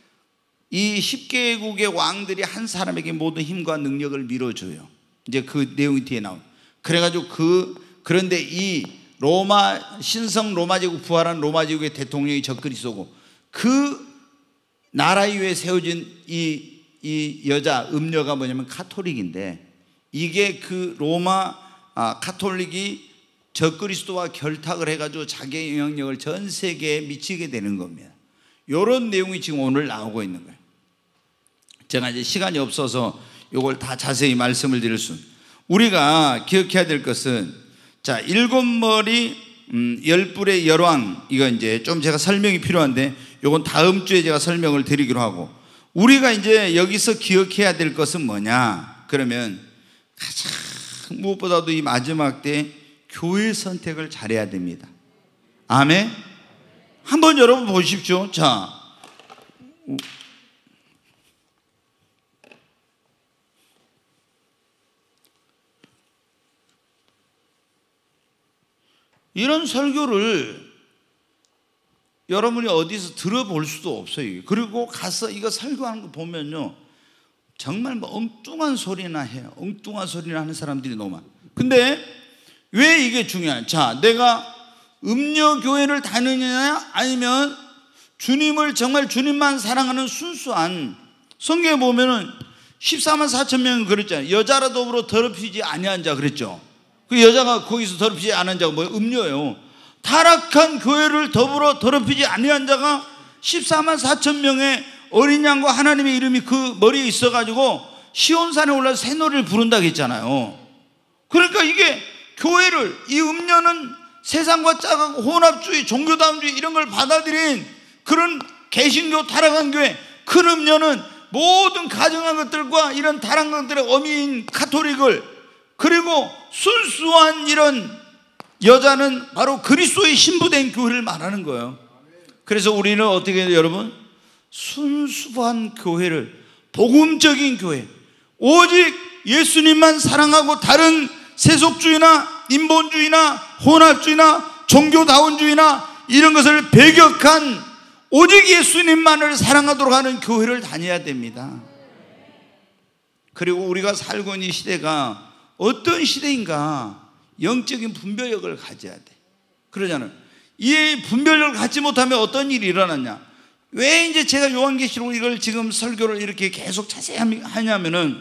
이 십 개국의 왕들이 한 사람에게 모든 힘과 능력을 밀어줘요. 이제 그 내용이 뒤에 나와요. 그래가지고 그, 그런데 이 로마, 신성 로마 제국, 부활한 로마 제국의 대통령이 적그리스도고, 그 나라 위에 세워진 이, 이 여자, 음녀가 뭐냐면 카톨릭인데, 이게 그 로마 아, 카톨릭이 적그리스도와 결탁을 해가지고 자기의 영향력을 전 세계에 미치게 되는 겁니다. 이런 내용이 지금 오늘 나오고 있는 거예요. 제가 이제 시간이 없어서 이걸 다 자세히 말씀을 드릴 수, 우리가 기억해야 될 것은, 자, 일곱 머리 음, 열 뿔의 열왕, 이거 이제 좀 제가 설명이 필요한데 이건 다음 주에 제가 설명을 드리기로 하고, 우리가 이제 여기서 기억해야 될 것은 뭐냐? 그러면 가장 무엇보다도 이 마지막 때 교회 선택을 잘해야 됩니다. 아멘. 한번 여러분 보십시오. 자, 이런 설교를 여러분이 어디서 들어볼 수도 없어요. 그리고 가서 이거 설교하는 거 보면요, 정말 뭐 엉뚱한 소리나 해요. 엉뚱한 소리나 하는 사람들이 너무 많아. 근데 왜 이게 중요해? 자, 내가 음녀교회를 다니느냐, 아니면 주님을 정말 주님만 사랑하는 순수한, 성경에 보면은 십사만 사천 명은 그랬잖아요. 여자라 더불어 더럽히지 아니한 자 그랬죠. 그 여자가 거기서 더럽히지 않은 자가 뭐예요? 음녀예요. 타락한 교회를 더불어 더럽히지 아니한 자가 십사만 사천 명의 어린 양과 하나님의 이름이 그 머리에 있어가지고 시온산에 올라서 새노래를 부른다고 했잖아요. 그러니까 이게 교회를, 이 음료는 세상과 짜고 혼합주의, 종교다운주의 이런 걸 받아들인 그런 개신교 타락한 교회, 큰 음료는 모든 가정한 것들과 이런 타락한 것들의 어미인 카톨릭을, 그리고 순수한 이런 여자는 바로 그리스도의 신부된 교회를 말하는 거예요. 그래서 우리는 어떻게 해요, 여러분? 순수한 교회를, 복음적인 교회, 오직 예수님만 사랑하고 다른 세속주의나 인본주의나 혼합주의나 종교다운주의나 이런 것을 배격한 오직 예수님만을 사랑하도록 하는 교회를 다녀야 됩니다. 그리고 우리가 살고 있는 이 시대가 어떤 시대인가? 영적인 분별력을 가져야 돼. 그러잖아요. 이 분별력을 갖지 못하면 어떤 일이 일어났냐? 왜 이제 제가 요한계시록 이걸 지금 설교를 이렇게 계속 자세히 하냐면은,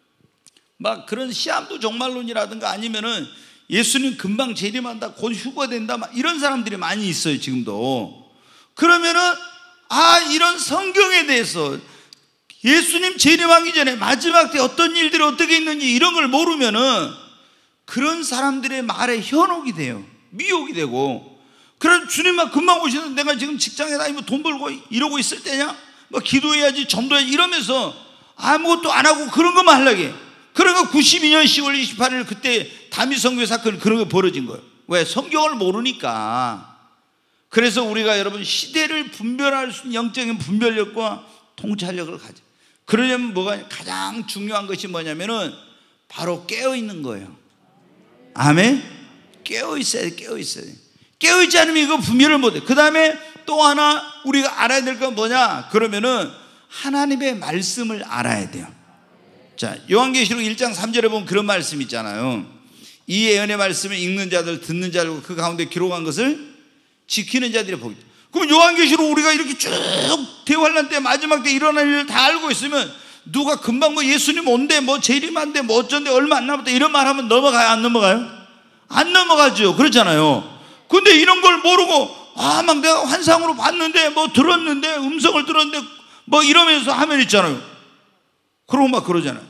막 그런 시한부 종말론이라든가 아니면은 예수님 금방 재림한다, 곧 휴거된다, 막 이런 사람들이 많이 있어요, 지금도. 그러면은, 아, 이런 성경에 대해서 예수님 재림하기 전에 마지막 때 어떤 일들이 어떻게 있는지 이런 걸 모르면은 그런 사람들의 말에 현혹이 돼요. 미혹이 되고. 그래서 주님만 금방 오시는데 내가 지금 직장에 다니면 돈 벌고 이러고 있을 때냐? 뭐 기도해야지, 전도해야지 이러면서 아무것도 안 하고 그런 것만 하려고. 그러니까 구십이 년 시월 이십팔일 그때 다미성교 사건, 그런 거 벌어진 거예요. 왜? 성경을 모르니까. 그래서 우리가 여러분 시대를 분별할 수 있는 영적인 분별력과 통찰력을 가져. 그러려면 뭐가 가장 중요한 것이 뭐냐면은 바로 깨어있는 거예요. 아멘? 깨어있어야 돼, 깨어있어야 돼. 깨어있지 않으면 이거 분별을 못해. 그 다음에 또 하나 우리가 알아야 될 건 뭐냐? 그러면은 하나님의 말씀을 알아야 돼요. 자, 요한계시록 일 장 삼 절에 보면 그런 말씀 있잖아요. 이 예언의 말씀을 읽는 자들, 듣는 자들, 그 가운데 기록한 것을 지키는 자들이 보기. 그럼 요한계시록 우리가 이렇게 쭉 대환란 때 마지막 때 일어날 일을 다 알고 있으면 누가 금방 뭐 예수님 온대, 뭐 재림한대, 뭐 어쩐데 얼마 안 남았다 이런 말 하면 넘어가요, 안 넘어가요? 안 넘어가죠. 그렇잖아요. 근데 이런 걸 모르고 아, 막 내가 환상으로 봤는데, 뭐 들었는데, 음성을 들었는데 뭐 이러면서 하면 있잖아요. 그러고 막 그러잖아요.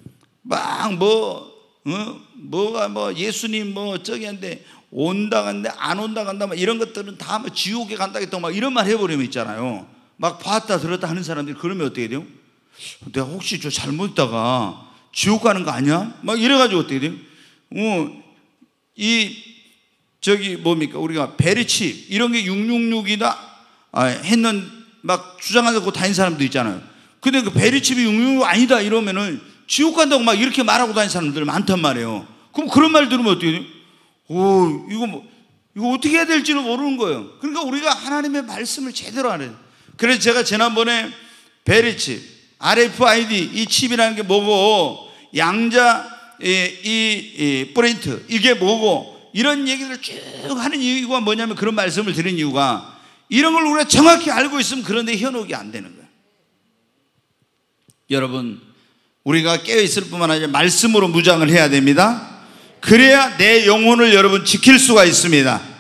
막 뭐 어? 뭐가 뭐 예수님 뭐 저기 한데 온다 간데 안 온다 간다 막 이런 것들은 다 뭐 지옥에 간다겠다 막 이런 말 해버리면 있잖아요. 막 봤다 들었다 하는 사람들이 그러면 어떻게 돼요? 내가 혹시 저 잘못했다가 지옥 가는 거 아니야? 막 이래가지고 어떻게 돼요? 어, 이 저기 뭡니까? 우리가 베리칩 이런 게 육육육이다 아, 했는 막 주장하고 다닌 사람도 있잖아요. 근데 그 베리칩이 육육육 아니다 이러면은 지옥 간다고 막 이렇게 말하고 다니는 사람들 많단 말이에요. 그럼 그런 말 들으면 어떻게 돼요? 오, 이거 뭐, 이거 어떻게 해야 될지는 모르는 거예요. 그러니까 우리가 하나님의 말씀을 제대로 알아야 돼요. 그래서 제가 지난번에 베리칩, 알에프아이디 이 칩이라는 게 뭐고, 양자, 이, 이, 이 프린트, 이게 뭐고, 이런 얘기를 쭉 하는 이유가 뭐냐면 그런 말씀을 드린 이유가 이런 걸 우리가 정확히 알고 있으면 그런데 현혹이 안 되는 거예요. 여러분, 우리가 깨어있을 뿐만 아니라 말씀으로 무장을 해야 됩니다. 그래야 내 영혼을 여러분 지킬 수가 있습니다.